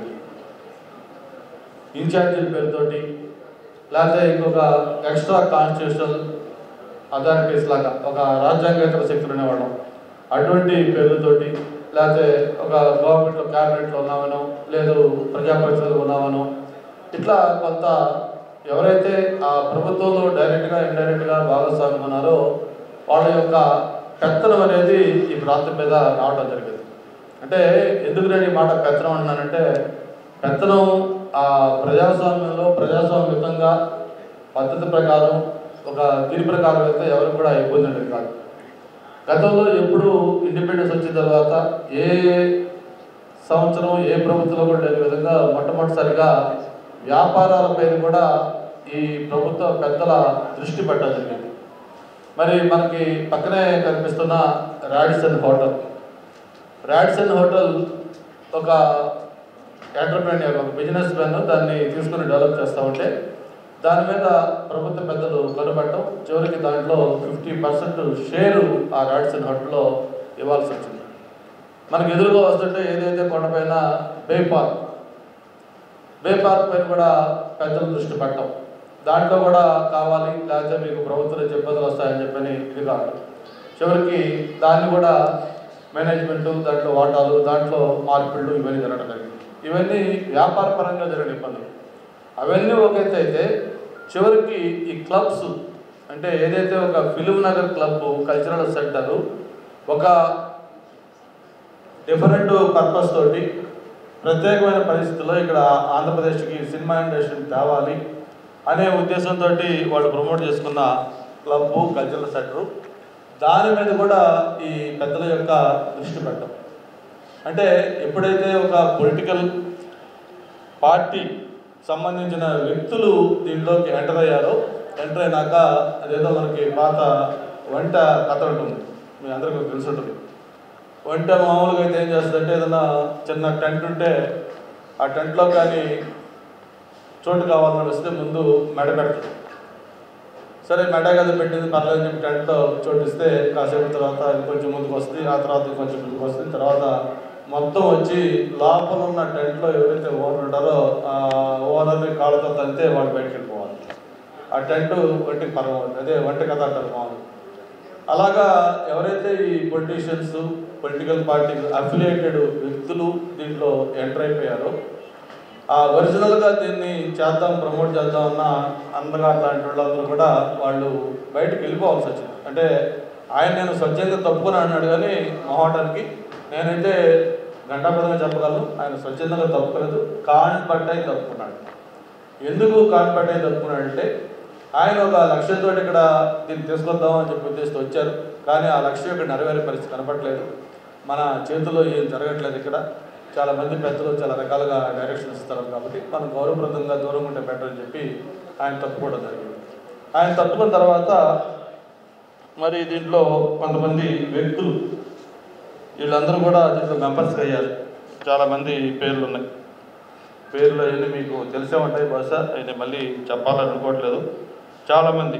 ఇన్ఛార్జీల పేరుతోటి, లేకపోతే ఇంకొక ఎక్స్ట్రా కాన్స్టిట్యూషనల్ అథారిటీస్ లాగా ఒక రాజ్యాంగేతర శక్తులు అనేవాళ్ళం, అటువంటి పేర్లతోటి, లేకపోతే ఒక గవర్నమెంట్లో క్యాబినెట్లో ఉన్నామనో లేదు ప్రజాప్రతినిధులు ఉన్నామనో ఇట్లా కొంత ఎవరైతే ఆ ప్రభుత్వంలో డైరెక్ట్గా ఇండైరెక్ట్గా భాగస్వామ్యం ఉన్నారో వాళ్ళ యొక్క పెత్తనం అనేది ఈ ప్రాంతం మీద రావడం జరిగింది. అంటే ఎందుకు నేను ఈ మాట పెత్తనం అంటున్నానంటే పెత్తనం ఆ ప్రజాస్వామ్యంలో ప్రజాస్వామ్యయుతంగా పద్ధతి ప్రకారం ఒక తీరు ప్రకారం అయితే ఎవరికి కూడా ఇబ్బంది ఉండేది కాదు. గతంలో ఎప్పుడు ఇండిపెండెన్స్ వచ్చిన తర్వాత ఏ సంవత్సరం ఏ ప్రభుత్వంలో కూడా లేని విధంగా మొట్టమొదటిసారిగా వ్యాపారాలపైన కూడా ఈ ప్రభుత్వ పెద్దల దృష్టి పెట్టడం జరిగింది. మరి మనకి పక్కనే కనిపిస్తున్న రాడిసన్ హోటల్ రాడిసన్ హోటల్ ఒక ఎంటర్ప్రెన్యూర్ ఒక బిజినెస్ మ్యాన్ దాన్ని తీసుకుని డెవలప్ చేస్తూ ఉంటే దాని మీద ప్రభుత్వ పెద్దలు కనుబట్టడం, చివరికి దాంట్లో ఫిఫ్టీ పర్సెంట్ షేరు ఆ రాడిసన్ హోటల్లో ఇవ్వాల్సి వచ్చింది. మనకు ఎదురుగా వస్తుంటే ఏదైతే కొండపైన బే పార్క్ బే పార్క్ పైన కూడా పెద్దలు దృష్టి పెట్టడం, దాంట్లో కూడా కావాలి లేకపోతే మీకు ప్రభుత్వం ఇబ్బందులు వస్తాయని చెప్పని ఇది కాదు. చివరికి దాన్ని కూడా మేనేజ్మెంటు దాంట్లో వాటాలు దాంట్లో మార్పిళ్ళు ఇవన్నీ జరగడం జరిగింది. ఇవన్నీ వ్యాపార పరంగా జరిగిన ఇబ్బందులు. అవన్నీ ఒకైతే అయితే చివరికి ఈ క్లబ్స్ అంటే ఏదైతే ఒక film Nagar club cultural centre ఒక డిఫరెంట్ పర్పస్ తోటి ప్రత్యేకమైన పరిస్థితుల్లో ఇక్కడ ఆంధ్రప్రదేశ్కి సినిమా ఇండస్ట్రీని తేవాలి అనే ఉద్దేశంతో వాళ్ళు ప్రమోట్ చేసుకున్న క్లబ్ కల్చరల్ సెంటరు, దాని మీద కూడా ఈ పెద్దల యొక్క దృష్టి పెట్టడం. అంటే ఎప్పుడైతే ఒక పొలిటికల్ పార్టీ సంబంధించిన వ్యక్తులు దీంట్లోకి ఎంటర్ అయ్యారో, ఎంటర్ అయినాక అదేదో మనకి పాత వంట కథ ఉంటుంది, మీ అందరికీ తెలిసి ఉంటుంది. వంట మామూలుగా అయితే ఏం చేస్తుందంటే ఏదైనా చిన్న టెంట్ ఉంటే ఆ టెంట్లో కానీ చోటు కావాలని వస్తే ముందు మెడ పెడుతుంది. సరే మెడ కదా పెట్టింది పర్లేదు చెప్పి టెంట్లో చోటు ఇస్తే కాసేపు తర్వాత ఇంకొంచెం ముందుకు వస్తుంది, ఆ తర్వాత ఇంకొంచెం ముందుకు వస్తుంది, తర్వాత మొత్తం వచ్చి లోపల ఉన్న టెంట్లో ఎవరైతే ఓనర్ ఉంటారో ఆ ఓనర్ని కాళ్ళతో తల్లితే వాళ్ళు బయటకు వెళ్ళిపోవాలి. ఆ టెంట్ వంటికి పర్వం, అదే వంట కథ అంటారు మామూలు. అలాగా ఎవరైతే ఈ పొలిటీషియన్స్ పొలిటికల్ పార్టీ అఫిలియేటెడ్ వ్యక్తులు దీంట్లో ఎంటర్ అయిపోయారో ఆ ఒరిజినల్గా దీన్ని చేద్దాం ప్రమోట్ చేద్దామన్న అన్నగారు లాంటి వాళ్ళందరూ కూడా వాళ్ళు బయటకు వెళ్ళిపోవాల్సి వచ్చింది. అంటే ఆయన నేను స్వచ్ఛంగా తప్పుకొని అన్నాడు కానీ మొహటానికి నేనైతే గంటాపదంగా చెప్పగలను ఆయన స్వచ్ఛందంగా తప్పుకోలేదు, కాన్ పట్టాయి తప్పుకున్నాడు. ఎందుకు కాన్ పట్టాయి తప్పుకున్నాడంటే ఆయన ఒక లక్ష్యంతో ఇక్కడ దీన్ని తీసుకొద్దాం అని చెప్పి ఉద్దేశంతో వచ్చారు, కానీ ఆ లక్ష్యం ఇక్కడ నెరవేరే పరిస్థితి కనపడలేదు. మన చేతుల్లో ఏం జరగట్లేదు. ఇక్కడ చాలామంది పెద్దలు చాలా రకాలుగా డైరెక్షన్ ఇస్తారు కాబట్టి మనం గౌరవప్రదంగా దూరం ఉంటే బెటర్ అని చెప్పి ఆయన తప్పుకోవడం జరిగింది. ఆయన తప్పుకున్న తర్వాత మరి దీంట్లో కొంతమంది వ్యక్తులు వీళ్ళందరూ కూడా దీంట్లో మెంబర్స్గా అయ్యారు. చాలామంది పేర్లు ఉన్నాయి. పేర్లు అవన్నీ మీకు తెలిసే ఉంటాయి, బహుశా అయితే మళ్ళీ చెప్పాలనుకోవట్లేదు. చాలామంది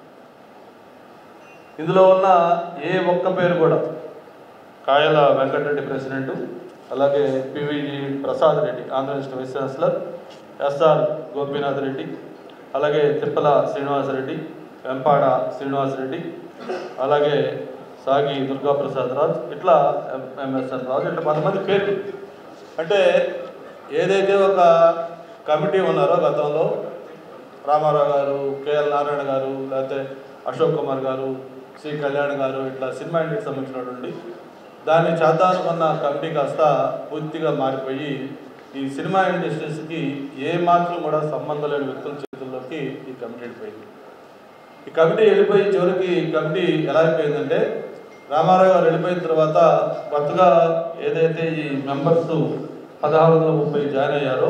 ఇందులో ఉన్న ఏ ఒక్క పేరు కూడా కాయల వెంకటరెడ్డి ప్రెసిడెంటు, అలాగే PVG Prasad Reddy Andhra university vice chancellor, SR Gopinath Reddy, అలాగే తిప్పల శ్రీనివాసరెడ్డి, వెంపాడ శ్రీనివాసరెడ్డి, అలాగే సాగి దుర్గాప్రసాద్ రాజ్, ఇట్లా ఎంఎస్ఎన్ రాజు, ఇట్లా కొంతమంది పేర్లు. అంటే ఏదైతే ఒక కమిటీ ఉన్నారో గతంలో రామారావు గారు, కేఎల్ నారాయణ గారు, లేకపోతే అశోక్ కుమార్ గారు, సి కళ్యాణ్ గారు, ఇట్లా సినిమా ఇండస్ట్రీకి సంబంధించినటువంటి దాన్ని చేద్దామనుకున్న కమిటీ కాస్త పూర్తిగా మారిపోయి ఈ సినిమా ఇండస్ట్రీస్కి ఏ మాత్రం కూడా సంబంధం లేని వ్యక్తుల చేతుల్లోకి ఈ కమిటీ వెళ్ళిపోయింది. ఈ కమిటీ వెళ్ళిపోయి చివరికి ఈ కమిటీ ఎలా అయిపోయిందంటే రామారావు గారు వెళ్ళిపోయిన తర్వాత కొత్తగా ఏదైతే ఈ మెంబర్స్ పదహారు వందల ముప్పై జాయిన్ అయ్యారో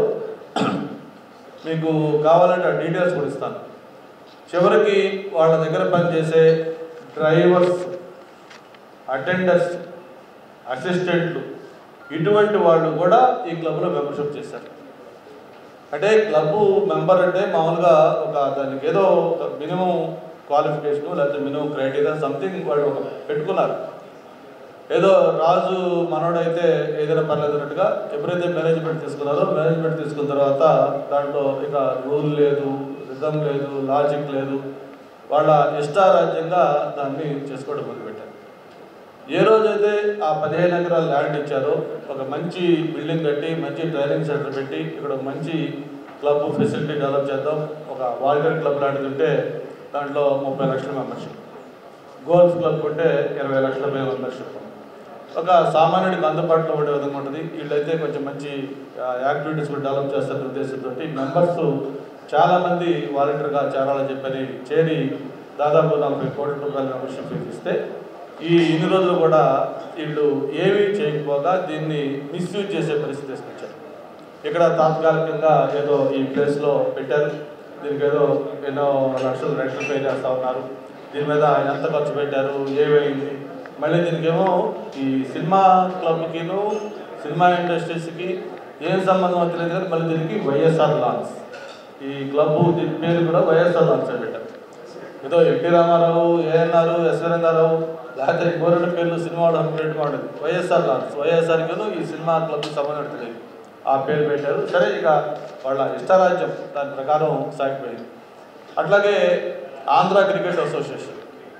మీకు కావాలంటే ఆ డీటెయిల్స్ కూడా ఇస్తాను. చివరికి వాళ్ళ దగ్గర పనిచేసే డ్రైవర్స్, అటెండర్స్, అసిస్టెంట్లు, ఇటువంటి వాళ్ళు కూడా ఈ క్లబ్లో మెంబర్షిప్ చేశారు. అంటే క్లబ్ మెంబర్ అంటే మామూలుగా ఒక దానికి ఏదో మినిమం క్వాలిఫికేషను లేకపోతే మినిమం క్రైటీరియా సంథింగ్ వాళ్ళు ఒక పెట్టుకున్నారు. ఏదో రాజు మనోడైతే ఏదైనా పర్లేదు అన్నట్టుగా ఎప్పుడైతే మేనేజ్మెంట్ తీసుకున్నారో మేనేజ్మెంట్ తీసుకున్న తర్వాత దాంట్లో ఇక రూల్ లేదు, రిథం లేదు, లాజిక్ లేదు, వాళ్ళ ఇష్టారాజ్యంగా దాన్ని చేసుకోవడం మొదలుపెట్టారు. ఏ రోజైతే ఆ పదిహేను ఎకరాలు ల్యాండ్ ఇచ్చారో ఒక మంచి బిల్డింగ్ కట్టి మంచి ట్రైనింగ్ సెంటర్ పెట్టి ఇక్కడ ఒక మంచి క్లబ్ ఫెసిలిటీ డెవలప్ చేద్దాం, ఒక వాలంటీర్ క్లబ్ లాంటిది ఉంటే దాంట్లో ముప్పై లక్షల మెంబర్షిప్, గోల్ఫ్ క్లబ్ ఉంటే ఇరవై లక్షల మెంబర్షిప్, ఒక సామాన్యుడికి అందుబాటులో ఉండే విధంగా ఉంటుంది. వీళ్ళైతే కొంచెం మంచి యాక్టివిటీస్ కూడా డెవలప్ చేస్తారనే ఉద్దేశంతో మెంబర్స్ చాలామంది వాలంటీర్గా చేరాలని చెప్పని చేరి దాదాపు నలభై కోట్ల రూపాయల మెంబర్షిప్ ఇస్తే ఈ ఇన్ని రోజులు కూడా వీళ్ళు ఏమీ చేయకపోగా దీన్ని మిస్యూజ్ చేసే పరిస్థితి తీసుకొచ్చారు. ఇక్కడ తాత్కాలికంగా ఏదో ఈ ప్లేస్లో పెట్టారు, దీనికి ఏదో ఎన్నో లక్షలు రెంట్లు పే చేస్తూ ఉన్నారు, దీని మీద ఎంత ఖర్చు పెట్టారు, ఏమైంది, మళ్ళీ దీనికేమో ఈ సినిమా క్లబ్కిను సినిమా ఇండస్ట్రీస్కి ఏం సంబంధం తెలియదు కానీ మళ్ళీ దీనికి వైఎస్ఆర్ లాన్స్, ఈ క్లబ్ దీని పేరు కూడా వైఎస్ఆర్ లాన్స్ అని పెట్టారు. ఏదో NT Ramarao, ANR, SV Rangarao లేకపోతే గోరెడ్డి పేర్లు సినిమా వాడు హండ్రెడ్గా ఉండేది, వైఎస్ఆర్ లాన్స్, వైఎస్ఆర్కిను ఈ సినిమా క్లబ్కి సంబంధం తెలియదు ఆ పేరు పెట్టారు. సరే ఇక వాళ్ళ ఇష్టరాజ్యం దాని ప్రకారం సాగిపోయింది. అట్లాగే ఆంధ్ర క్రికెట్ అసోసియేషన్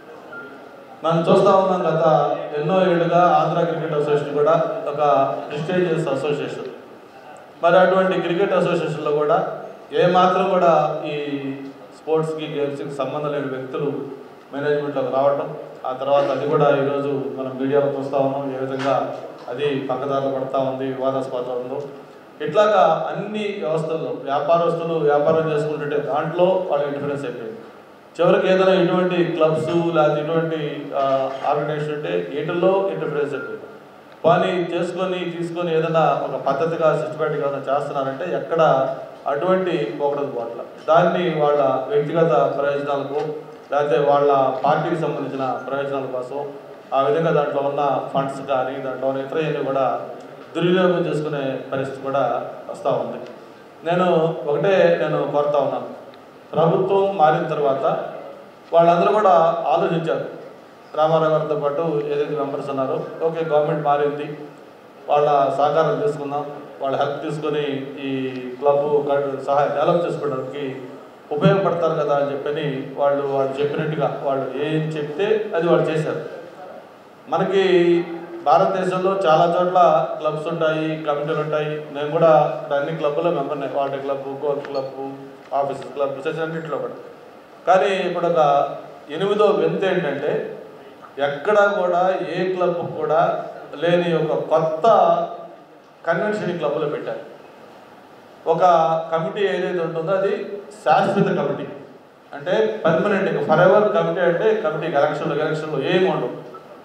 మనం చూస్తూ ఉన్నాం. గత ఎన్నో ఏళ్ళుగా ఆంధ్ర క్రికెట్ అసోసియేషన్ కూడా ఒక ప్రెస్టీజియస్ అసోసియేషన్. మరి అటువంటి క్రికెట్ అసోసియేషన్లో కూడా ఏమాత్రం కూడా ఈ స్పోర్ట్స్కి గేమ్స్కి సంబంధం లేని వ్యక్తులు మేనేజ్మెంట్లోకి రావటం, ఆ తర్వాత అది కూడా ఈరోజు మనం మీడియాలో చూస్తూ ఉన్నాం ఏ విధంగా అది పక్కదారులు పడుతూ ఉంది, వివాదాస్పదం ఉందో. ఇట్లాగా అన్ని వ్యవస్థల్లో వ్యాపారస్తులు వ్యాపారం చేసుకుంటుంటే దాంట్లో వాళ్ళ ఇంటర్ఫరెన్స్ అయిపోయింది. చివరికి ఏదైనా ఇటువంటి క్లబ్స్ లేకపోతే ఇటువంటి ఆర్గనైజేషన్ ఉంటే వీటిల్లో ఇంటర్ఫరెన్స్ అయిపోయింది. పని చేసుకొని తీసుకొని ఏదైనా ఒక పద్ధతిగా సిస్టమేటిక్గా ఏదైనా చేస్తున్నారంటే ఎక్కడ అటువంటి పోకడదు పోట్ల దాన్ని వాళ్ళ వ్యక్తిగత ప్రయోజనాలకు లేకపోతే వాళ్ళ పార్టీకి సంబంధించిన ప్రయోజనాల కోసం ఆ విధంగా దాంట్లో ఉన్న ఫండ్స్ కానీ దాంట్లో ఉన్న ఇతర కూడా దుర్వినియోగం చేసుకునే పరిస్థితి కూడా వస్తూ ఉంది. నేను ఒకటే నేను కోరుతా ఉన్నాను, ప్రభుత్వం మారిన తర్వాత వాళ్ళందరూ కూడా ఆలోచించారు. రామారావు గారితో పాటు ఏదైతే మెంబర్స్ ఉన్నారో ఓకే గవర్నమెంట్ మారింది, వాళ్ళ సహకారం తీసుకుందాం, వాళ్ళ హెల్ప్ తీసుకొని ఈ క్లబ్ సహాయం డెవలప్ చేసుకోవడానికి ఉపయోగపడతారు కదా అని చెప్పని వాళ్ళు వాళ్ళు చెప్పినట్టుగా వాళ్ళు ఏం చెప్తే అది వాళ్ళు చేశారు. మనకి భారతదేశంలో చాలా చోట్ల క్లబ్స్ ఉంటాయి, కమిటీలు ఉంటాయి. నేను కూడా అన్ని క్లబ్లో మెంబర్ని, water club, golf club, office club అన్నింటిలో కూడా. కానీ ఇప్పుడు ఒక ఎనిమిదో వింత ఏంటంటే ఎక్కడా కూడా ఏ క్లబ్ కూడా లేని ఒక కొత్త కన్వెన్షన్ క్లబ్లో పెట్టారు. ఒక కమిటీ ఏదైతే ఉంటుందో అది శాశ్వత కమిటీ, అంటే పర్మనెంట్ ఫర్ ఎవర్ కమిటీ. అంటే కమిటీకి ఎలక్షన్లు ఎలక్షన్లు ఏమి ఉండవు.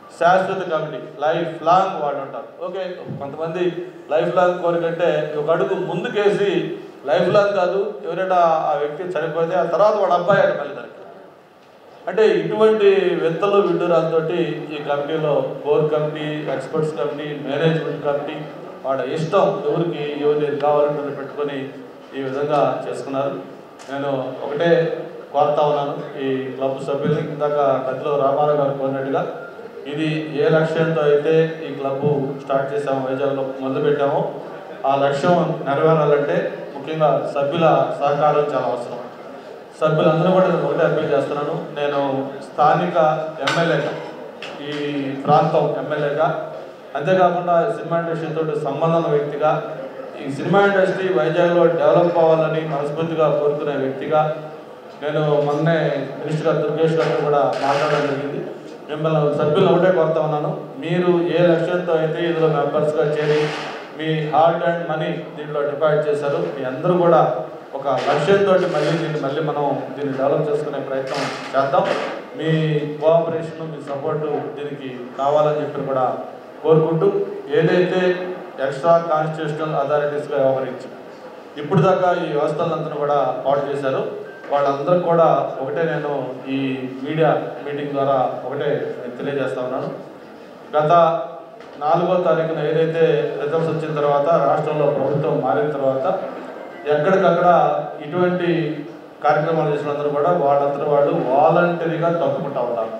శాశ్వత కమిటీ లైఫ్ లాంగ్ వాళ్ళు ఉంటారు. ఓకే, కొంతమంది లైఫ్ లాంగ్ కోరికంటే ఒక అడుగు ముందుకేసి లైఫ్ లాంగ్ కాదు, ఎవరైనా ఆ వ్యక్తి చనిపోతే ఆ తర్వాత వాడు అబ్బాయి అంటే మళ్ళీ దానికి అంటే ఇటువంటి వింతలు విడ్డూరాలతోటి ఈ కమిటీలో core committee, experts committee, management committee వాడు ఇష్టం ఎవరికి ఎవరు కావాలంటే పెట్టుకొని ఈ విధంగా చేసుకున్నారు. నేను ఒకటే కోరుతా ఉన్నాను ఈ క్లబ్ సభ్యులు, ఇందాక గదిలో రామారావు గారు కోరినట్టుగా ఇది ఏ లక్ష్యంతో అయితే ఈ క్లబ్ స్టార్ట్ చేసాము, వైజాగ్లో మొదలుపెట్టామో ఆ లక్ష్యం నెరవేరాలంటే ముఖ్యంగా సభ్యుల సహకారం చాలా అవసరం. సభ్యులందరూ కూడా నేను ఒకటే అప్పీల్ చేస్తున్నాను. నేను స్థానిక ఎమ్మెల్యేగా, ఈ ప్రాంతం ఎమ్మెల్యేగా, అంతేకాకుండా సినిమా ఇండస్ట్రీతో సంబంధం ఉన్న వ్యక్తిగా, ఈ సినిమా ఇండస్ట్రీ వైజాగ్లో డెవలప్ అవ్వాలని మనస్ఫూర్తిగా కోరుకునే వ్యక్తిగా నేను మొన్నే మినిస్టర్ గారు దుర్గేష్ గారితో కూడా మాట్లాడడం జరిగింది. మిమ్మల్ని సభ్యులను ఒకటే కోరుతా ఉన్నాను, మీరు ఏ లక్ష్యంతో అయితే ఇందులో మెంబర్స్గా చేరి మీ హార్ట్ అండ్ మనీ దీంట్లో డిపాజిట్ చేశారు, మీ అందరూ కూడా ఒక లక్ష్యంతో మళ్ళీ దీన్ని మళ్ళీ మనం దీన్ని డెవలప్ చేసుకునే ప్రయత్నం చేద్దాం. మీ కోఆపరేషన్, మీ సపోర్టు దీనికి కావాలని చెప్పి కూడా కోరుకుంటూ, ఏదైతే ఎక్స్ట్రా కాన్స్టిట్యూషనల్ అథారిటీస్గా వ్యవహరించి ఇప్పుడు దాకా ఈ వ్యవస్థలంతా కూడా పాటు చేశారు, వాళ్ళందరూ కూడా ఒకటే నేను ఈ మీడియా మీటింగ్ ద్వారా ఒకటే తెలియజేస్తా ఉన్నాను. గత నాలుగో తారీఖున ఏదైతే రిజల్ట్స్ వచ్చిన తర్వాత రాష్ట్రంలో ప్రభుత్వం మారిన తర్వాత ఎక్కడికక్కడ ఇటువంటి కార్యక్రమాలు చేసిన అందరూ కూడా వాళ్ళందరూ వాళ్ళు వాలంటరీగా తప్పుకుంటా ఉన్నారు.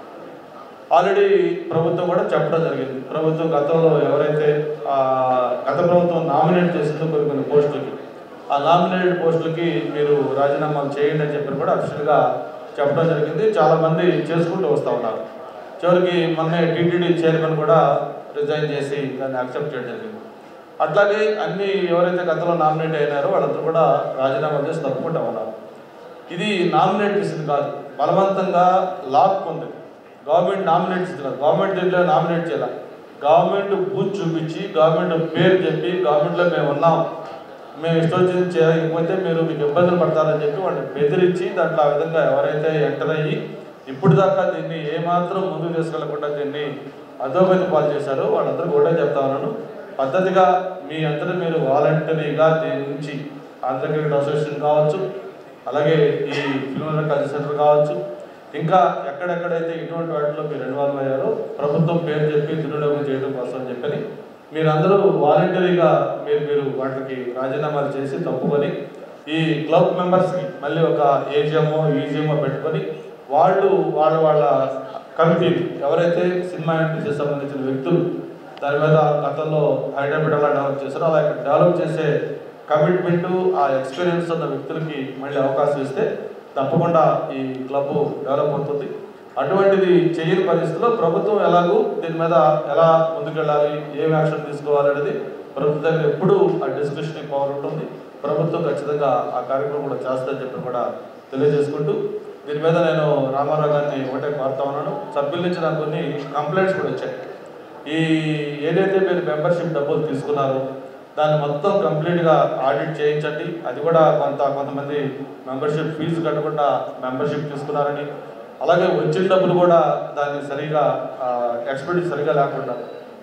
ఆల్రెడీ ప్రభుత్వం కూడా చెప్పడం జరిగింది. ప్రభుత్వం గతంలో ఎవరైతే గత ప్రభుత్వం నామినేట్ చేసిందో కొన్ని కొన్ని పోస్టులకి, ఆ నామినేటెడ్ పోస్టులకి మీరు రాజీనామాలు చేయండి అని చెప్పి కూడా అఫీషియల్గా చెప్పడం జరిగింది. చాలామంది చేసుకుంటూ వస్తూ ఉన్నారు. చివరికి మొన్నే టీటీడీ చైర్మన్ కూడా రిజైన్ చేసి దాన్ని యాక్సెప్ట్ చేయడం జరిగింది. అట్లాగే అన్ని ఎవరైతే గతంలో నామినేట్ అయినారో వాళ్ళందరూ కూడా రాజీనామాలు చేసి తప్పుకుంటా ఉన్నారు. ఇది నామినేట్ చేసింది కాదు, బలవంతంగా లాక్ ఉంది. గవర్నమెంట్ నామినేట్ చేసింది కాదు, గవర్నమెంట్ దీంట్లో నామినేట్ చేయాలి. గవర్నమెంట్ బూత్ చూపించి, గవర్నమెంట్ పేరు చెప్పి, గవర్నమెంట్లో మేము ఉన్నాం, మేము ఇష్టం చేయకపోతే మీరు మీకు ఇబ్బందులు పడతారని చెప్పి వాళ్ళని బెదిరించి దాంట్లో ఆ విధంగా ఎవరైతే ఎంటర్ అయ్యి ఇప్పుడు దాకా దీన్ని ఏమాత్రం ముందుకు తీసుకెళ్లకుండా దీన్ని అధోగతి పాలు చేశారో వాళ్ళందరూ కూడా చెప్తా ఉన్నాను. పద్ధతిగా మీ అందరూ మీరు వాలంటరీగా దీని నుంచి ఆంధ్ర క్రికెట్ అసోసియేషన్ కావచ్చు, అలాగే ఈ ఫిల్మ్ కల్చర్ సెంటర్ కావచ్చు, ఇంకా ఎక్కడెక్కడైతే ఇటువంటి వాటిలో మీరు ఇన్వాల్వ్ అయ్యారో ప్రభుత్వం పేరు చెప్పి దుర్వినియోగం చేయడం కోసం అని చెప్పని మీరందరూ వాలంటరీగా మీరు మీరు వాటికి రాజీనామాలు చేసి తప్పుకొని ఈ క్లబ్ మెంబర్స్కి మళ్ళీ ఒక ఏజిఎంఓ ఈజిఎంఓ పెట్టుకొని వాళ్ళు వాళ్ళ వాళ్ళ కమిటీ ఎవరైతే సినిమా ఇండస్ట్రీకి సంబంధించిన వ్యక్తులు దాని మీద గతంలో హైదరాబాద్ ఎలా డెవలప్ చేశారో అలా డెవలప్ చేసే కమిట్మెంటు, ఆ ఎక్స్పీరియన్స్ ఉన్న వ్యక్తులకి మళ్ళీ అవకాశం ఇస్తే తప్పకుండా ఈ క్లబ్ డెవలప్ అవుతుంది. అటువంటిది చేయని పరిస్థితుల్లో ప్రభుత్వం ఎలాగూ దీని మీద ఎలా ముందుకెళ్ళాలి, ఏం యాక్షన్ తీసుకోవాలి అనేది ప్రభుత్వం దగ్గర ఎప్పుడూ ఆ డిస్కషన్ పవర్ ఉంటుంది. ప్రభుత్వం ఖచ్చితంగా ఆ కార్యక్రమం కూడా చేస్తుందని చెప్పి కూడా తెలియజేసుకుంటూ దీని మీద నేను రామారావు గారిని ఒకటే కోరుతా ఉన్నాను. సభ్యుల నుంచి నాకు కొన్ని కంప్లైంట్స్ కూడా వచ్చాయి. ఈ ఏదైతే మీరు మెంబర్షిప్ డబ్బులు తీసుకున్నారో దాన్ని మొత్తం కంప్లీట్గా ఆడిట్ చేయించండి. అది కూడా కొంత కొంతమంది మెంబర్షిప్ ఫీజు కట్టకుండా మెంబర్షిప్ తీసుకున్నారని, అలాగే వచ్చిన డబ్బులు కూడా దాన్ని సరిగా ఎక్స్పెండిచర్ సరిగా లేకుండా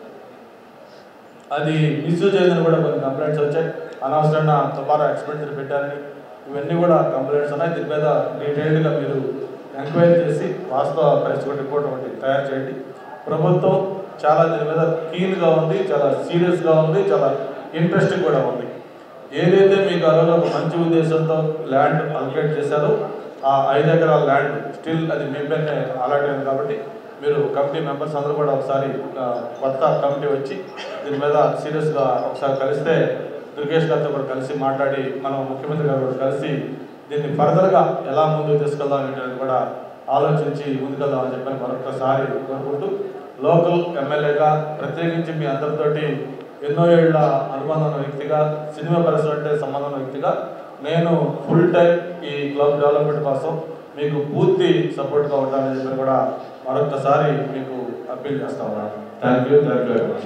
అది మిస్యూజ్ అయిందని కూడా కొన్ని కంప్లైంట్స్ వచ్చాయి. అనవసరంగా దుబారా ఎక్స్పెండిచర్ పెట్టారని ఇవన్నీ కూడా కంప్లైంట్స్ ఉన్నాయి. దీని మీద డీటెయిల్డ్గా మీరు ఎంక్వైరీ చేసి వాస్తవ పరిస్థితి రిపోర్ట్ ఒకటి తయారు చేయండి. ప్రభుత్వం చాలా దీని మీద కీన్గా ఉంది, చాలా సీరియస్గా ఉంది, చాలా ఇంట్రెస్టింగ్ కూడా ఉంది. ఏదైతే మీకు అరవై ఒక మంచి ఉద్దేశంతో ల్యాండ్ అలొకేట్ చేశారో ఆ ఐదు ఎకరాల ల్యాండ్ స్టిల్ అది మీ పేరునే అలాట్ అయింది. కాబట్టి మీరు కమిటీ మెంబర్స్ అందరూ కూడా ఒకసారి కొత్త కమిటీ వచ్చి దీని మీద సీరియస్గా ఒకసారి కలిస్తే దుర్గేష్ గారితో కూడా కలిసి మాట్లాడి మనం ముఖ్యమంత్రి గారు కూడా కలిసి దీన్ని ఫర్దర్గా ఎలా ముందుకు తీసుకెళ్దాం అనేది కూడా ఆలోచించి ముందుకెళ్దామని చెప్పని మరొకసారి కోరుకుంటూ, లోకల్ ఎమ్మెల్యేగా ప్రత్యేకించి మీ అందరితోటి ఎన్నో ఏళ్ల అనుబంధం ఉన్న వ్యక్తిగా, సినిమా పరిశ్రమ అంటే సంబంధం ఉన్న వ్యక్తిగా నేను ఫుల్ టైం ఈ క్లబ్ డెవలప్మెంట్ కోసం మీకు పూర్తి సపోర్ట్గా ఉంటానని చెప్పి కూడా మరొకసారి మీకు అప్పీల్ చేస్తా ఉన్నాను. Thank you thank you very much.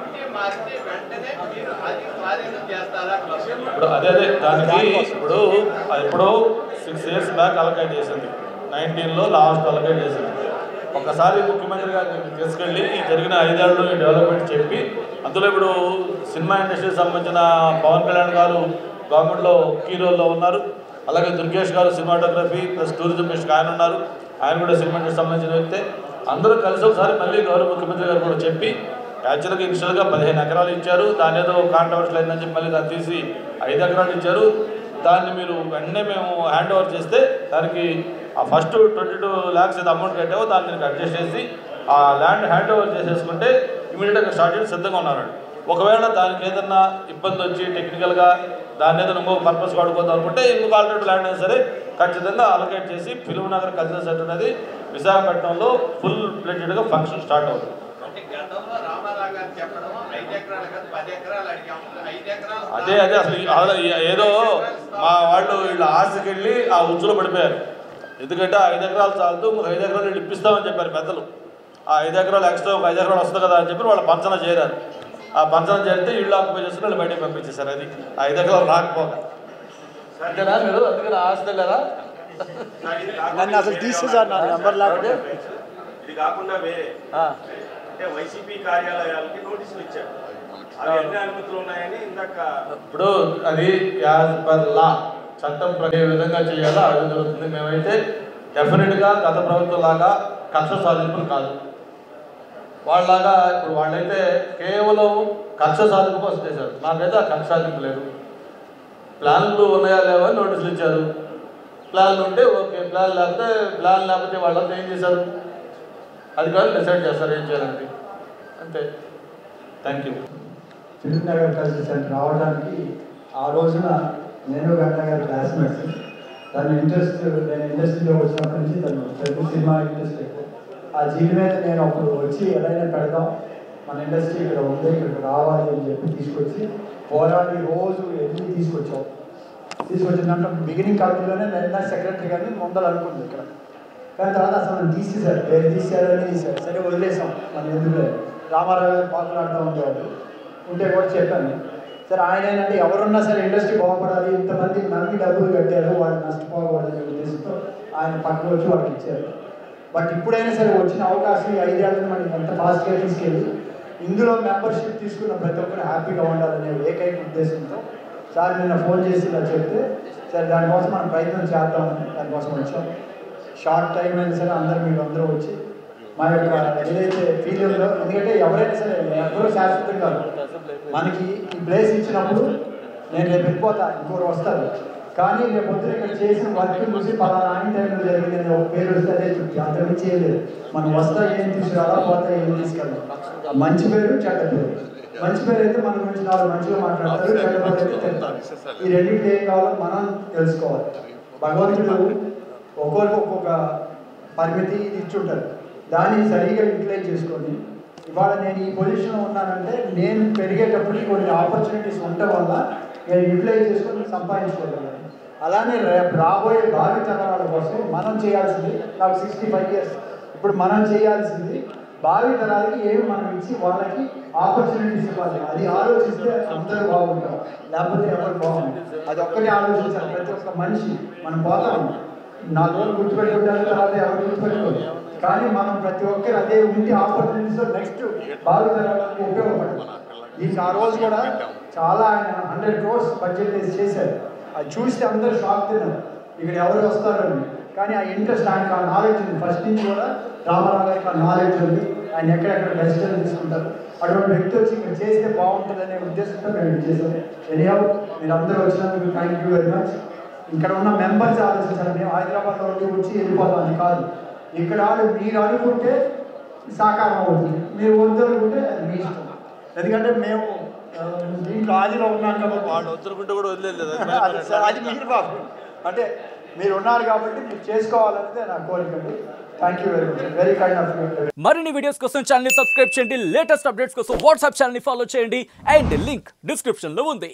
ఇప్పుడు అదే అదే దానికి ఇప్పుడు ఎప్పుడో సిక్స్ ఇయర్స్ బ్యాక్ అలకేట్ చేసింది, నైన్టీన్లో లాస్ట్ అలకేట్ చేసింది. ఒకసారి ముఖ్యమంత్రి గారిని తీసుకెళ్ళి ఈ జరిగిన ఐదేళ్ళు డెవలప్మెంట్ చెప్పి అందులో ఇప్పుడు సినిమా ఇండస్ట్రీకి సంబంధించిన పవన్ కళ్యాణ్ గారు గవర్నమెంట్లో కీ రోల్లో ఉన్నారు. అలాగే దుర్గేష్ గారు సినిమాటోగ్రఫీ ప్లస్ టూరిజం మినిస్టర్ ఆయన ఉన్నారు. ఆయన కూడా సినిమా ఇండస్ట్రీకి సంబంధించిన వ్యక్తే. అందరూ కలిసి ఒకసారి మళ్ళీ గౌరవ ముఖ్యమంత్రి గారు కూడా చెప్పి యాక్చువల్గా ఇనిషియల్గా పదిహేను ఎకరాలు ఇచ్చారు. దాని ఏదో కాంట్రవర్షియల్ అయిందని చెప్పి మళ్ళీ దాన్ని తీసి ఐదు ఎకరాలు ఇచ్చారు. దాన్ని మీరు వెంటనే మేము హ్యాండ్ ఓవర్ చేస్తే దానికి ఆ ఫస్ట్ ట్వంటీ టూ ల్యాక్స్ ఏదో అమౌంట్ కట్టావో దాన్ని మీకు అడ్జస్ట్ చేసి ఆ ల్యాండ్ హ్యాండ్ ఓవర్ చేసేసుకుంటే ఇమీడియట్గా స్టార్ట్ చేసి సిద్ధంగా ఉన్నారండి. ఒకవేళ దానికి ఏదన్నా ఇబ్బంది వచ్చి టెక్నికల్గా దాన్ని ఏదైనా ఇంకొక పర్పస్ వాడుకోవద్దు అనుకుంటే ఇంకొక ఆల్టర్నేటివ్ ల్యాండ్ అయినా సరే ఖచ్చితంగా అలొకేట్ చేసి ఫిల్మ్ నగర్ కల్చరల్ సెంటర్ అనేది విశాఖపట్నంలో ఫుల్ ప్లేటెడ్గా ఫంక్షన్ స్టార్ట్ అవుతుంది. అదే అదే అసలు ఏదో మా వాళ్ళు వీళ్ళ ఆశకి వెళ్ళి ఆ ఉచ్చులో పడిపోయారు. ఎందుకంటే ఐదు ఎకరాలు చాలదు ఐదు ఎకరాలు వీళ్ళు ఇప్పిస్తామని చెప్పారు పెద్దలు. ఆ ఐదు ఎకరాలు ఎక్స్ట్రా ఒక ఐదు ఎకరాలు వస్తుంది కదా అని చెప్పి వాళ్ళు పంచన చేరారు. ఆ పంచన చేరితే ఇళ్ళు ఆక్యుపై చేసుకుని వాళ్ళు బయటకు పంపించేశారు. అది ఐదు ఎకరాలు రాకపోక అంతేనా మీరు అందుకని ఆశ వెళ్ళారా? నన్ను అసలు తీసేసారు నా నెంబర్ లేకపోతే. ఇది కాకుండా వేరే అంటే వైసీపీ కార్యాలయాలకి నోటీసులు ఇచ్చారు. అవి ఎన్ని అనుమతులు ఉన్నాయని ఇందాక ఇప్పుడు అది యాజ్ పర్ లా చట్టం ఏ విధంగా చేయాలో అది జరుగుతుంది. మేమైతే డెఫినెట్గా గత ప్రభుత్వం లాగా కక్ష సాధింపులు కాదు. వాళ్ళలాగా ఇప్పుడు వాళ్ళైతే కేవలం కక్ష సాధింపు కోసం చేశారు. మాకైతే ఆ కక్ష సాధింపు లేదు. ప్లాన్లు ఉన్నాయా లేవా నోటీసులు ఇచ్చారు. ప్లాన్లు ఉంటే ఓకే, ప్లాన్ లేకపోతే ప్లాన్ లేకపోతే వాళ్ళంతా ఏం చేశారు అధికారులు డిసైడ్ చేస్తారు ఏం చేయాలంటే. అంతే. Thank you. Film Nagar cultural centre రావడానికి ఆ రోజున నేను గంట గారి క్లాస్మేట్స్. తన ఇంట్రెస్ట్ నేను ఇండస్ట్రీలో వచ్చినప్పటి నుంచి తను తెలుగు సినిమా ఇంట్రెస్ట్ ఎక్కువ. ఆ జీవి మీద నేను అప్పుడు వచ్చి ఎలాగైనా పెడదాం, మన ఇండస్ట్రీ ఇక్కడ ఉంది, ఇక్కడికి రావాలి అని చెప్పి తీసుకొచ్చి పోరాడి రోజు ఎన్ని తీసుకొచ్చాం. తీసుకొచ్చిన దాంట్లో బిగినింగ్ కమిటీలోనే నేను సెక్రటరీ కానీ ముందలు అనుకుంది ఇక్కడ. కానీ తర్వాత అసలు మనం తీసేశారు, పేరు తీసేయాలని తీశారు. సరే వదిలేసాం, మనం ఎందుకు రామారావు పాకులాడుతూ ఉండేవాడు ఉంటే కూడా చెప్పాను. సరే ఆయన ఏంటంటే ఎవరున్నా సరే ఇండస్ట్రీ బాగుపడాలి, ఇంతమంది నమ్మి డబ్బులు కట్టారు, వాళ్ళు నష్టపోకూడదనే ఉద్దేశంతో ఆయన పక్కన వచ్చి వాళ్ళకి ఇచ్చారు. బట్ ఇప్పుడైనా సరే వచ్చిన అవకాశం ఈ ఐదేళ్ళని మనం ఎంత ఫాస్ట్గా తీసుకెళ్ళి ఇందులో మెంబర్షిప్ తీసుకున్న ప్రతి ఒక్కరు హ్యాపీగా ఉండాలనే ఏకైక ఉద్దేశంతో సార్ నిన్న ఫోన్ చేసి ఇలా చెప్తే సరే దానికోసం మనం ప్రయత్నం చేద్దాం, దానికోసం వచ్చాం. షార్ట్ టైం అయినా సరే అందరూ మీరు అందరూ వచ్చి మా యొక్క ఏదైతే ఫీల్ ఉందో, ఎందుకంటే ఎవరైనా సరే ఎవరో శాశ్వతం కాదు. మనకి ఈ ప్లేస్ ఇచ్చినప్పుడు నేను రేపు వెళ్ళిపోతా, ఇంకోరు వస్తారు. కానీ రేపు పొద్దున ఇక్కడ చేసిన వర్క్ చూసి పలానా ఆయన టైంలో జరిగింది అని ఒక పేరు వస్తే అదే చుట్టూ అంతకు చేయలేదు. మనం వస్తా ఏం తీసుకురాలా, పోతా ఏం తీసుకెళ్ళాం. మంచి పేరు చెడ్డ పేరు. మంచి పేరు అయితే మన గురించి నాలుగు మంచిగా మాట్లాడతారు, చెడ్డ పేరు అయితే తింటారు. ఈ రెండింటి ఏం కావాలో మనం తెలుసుకోవాలి. భగవంతుడు ఒక్కొక్కరికి ఒక్కొక్క పరిమితి ఇచ్చుంటారు, దాన్ని సరిగా యూటిలైజ్ చేసుకొని ఇవాళ నేను ఈ పొజిషన్లో ఉన్నానంటే నేను పెరిగేటప్పటికి కొన్ని ఆపర్చునిటీస్ ఉండటం వల్ల నేను యూటిలైజ్ చేసుకొని సంపాదించుకోగలను. అలానే రేపు రాబోయే భావి తరాల కోసం మనం చేయాల్సింది, నాకు సిక్స్టీ ఫైవ్ ఇయర్స్ ఇప్పుడు మనం చేయాల్సింది భావి తరాలకి ఏమి మనం ఇచ్చి వాళ్ళకి ఆపర్చునిటీస్ ఇవ్వాలి. అది ఆలోచిస్తే అందరూ బాగుంటాం, లేకపోతే ఎవరు బాగుంటారు. అది ఒక్కటే ఆలోచించాలి ప్రతి ఒక్క మనిషి. మనం పోతాం నాలుగు రోజులు గుర్తుపెట్టుకుంటారు, తర్వాత ఎవరు గుర్తుపెట్టుకోరు. కానీ మనం ప్రతి ఒక్కరు అదే ఉంటే ఆపర్చునిటీస్లో నెక్స్ట్ భావి తరాలకు ఉపయోగపడదు. దీనికి ఆ రోజు కూడా చాలా ఆయన హండ్రెడ్ క్రోర్స్ బడ్జెట్ వేసి చేశారు. అది చూస్తే అందరూ షాక్ తిన్నారు ఇక్కడ ఎవరు వస్తారని. కానీ ఆ ఇంట్రెస్ట్ ఆయనకు ఆ నాలెడ్జ్ ఉంది. ఫస్ట్ నుంచి కూడా రామారావు గారికి ఆ నాలెడ్జ్ ఉంది. ఆయన ఎక్కడెక్కడ డెసిషన్ తీసుకుంటారు. అటువంటి వ్యక్తి వచ్చి ఇక్కడ చేస్తే బాగుంటుంది అనే ఉద్దేశంతో మేము చేసాం. ఎనీహౌ మీరు అందరూ వచ్చినందుకు థ్యాంక్ యూ వెరీ మచ్. ఇక్కడ ఉన్న మెంబర్స్ ఆలోచించాలి. మేము హైదరాబాద్లో ఉండి వచ్చి వెళ్ళిపోతాం అని కాదు. ఇక్కడ మీరు అనుకుంటే సాకారం అవుతుంది, మీరు వద్దు అనుకుంటే అది మీ ఇష్టం. ఎందుకంటే మేము దీంట్లో ఆదిలో ఉన్నాం కాబట్టి వాళ్ళు వద్దనుకుంటే కూడా వదిలేదు. అది మీరు బాబు అంటే మీరు ఉన్నారు కాబట్టి మీరు చేసుకోవాలనేది నా కోరిక. Thank you very much, very kind of you. మరిన్ని వీడియోస్ కోసం ఛానల్ ని సబ్స్క్రైబ్ చేయండి, లేటెస్ట్ అప్డేట్స్ కోసం వాట్సాప్ ఛానల్ ని ఫాలో చేయండి అండ్ లింక్ డిస్క్రిప్షన్ లో ఉంది.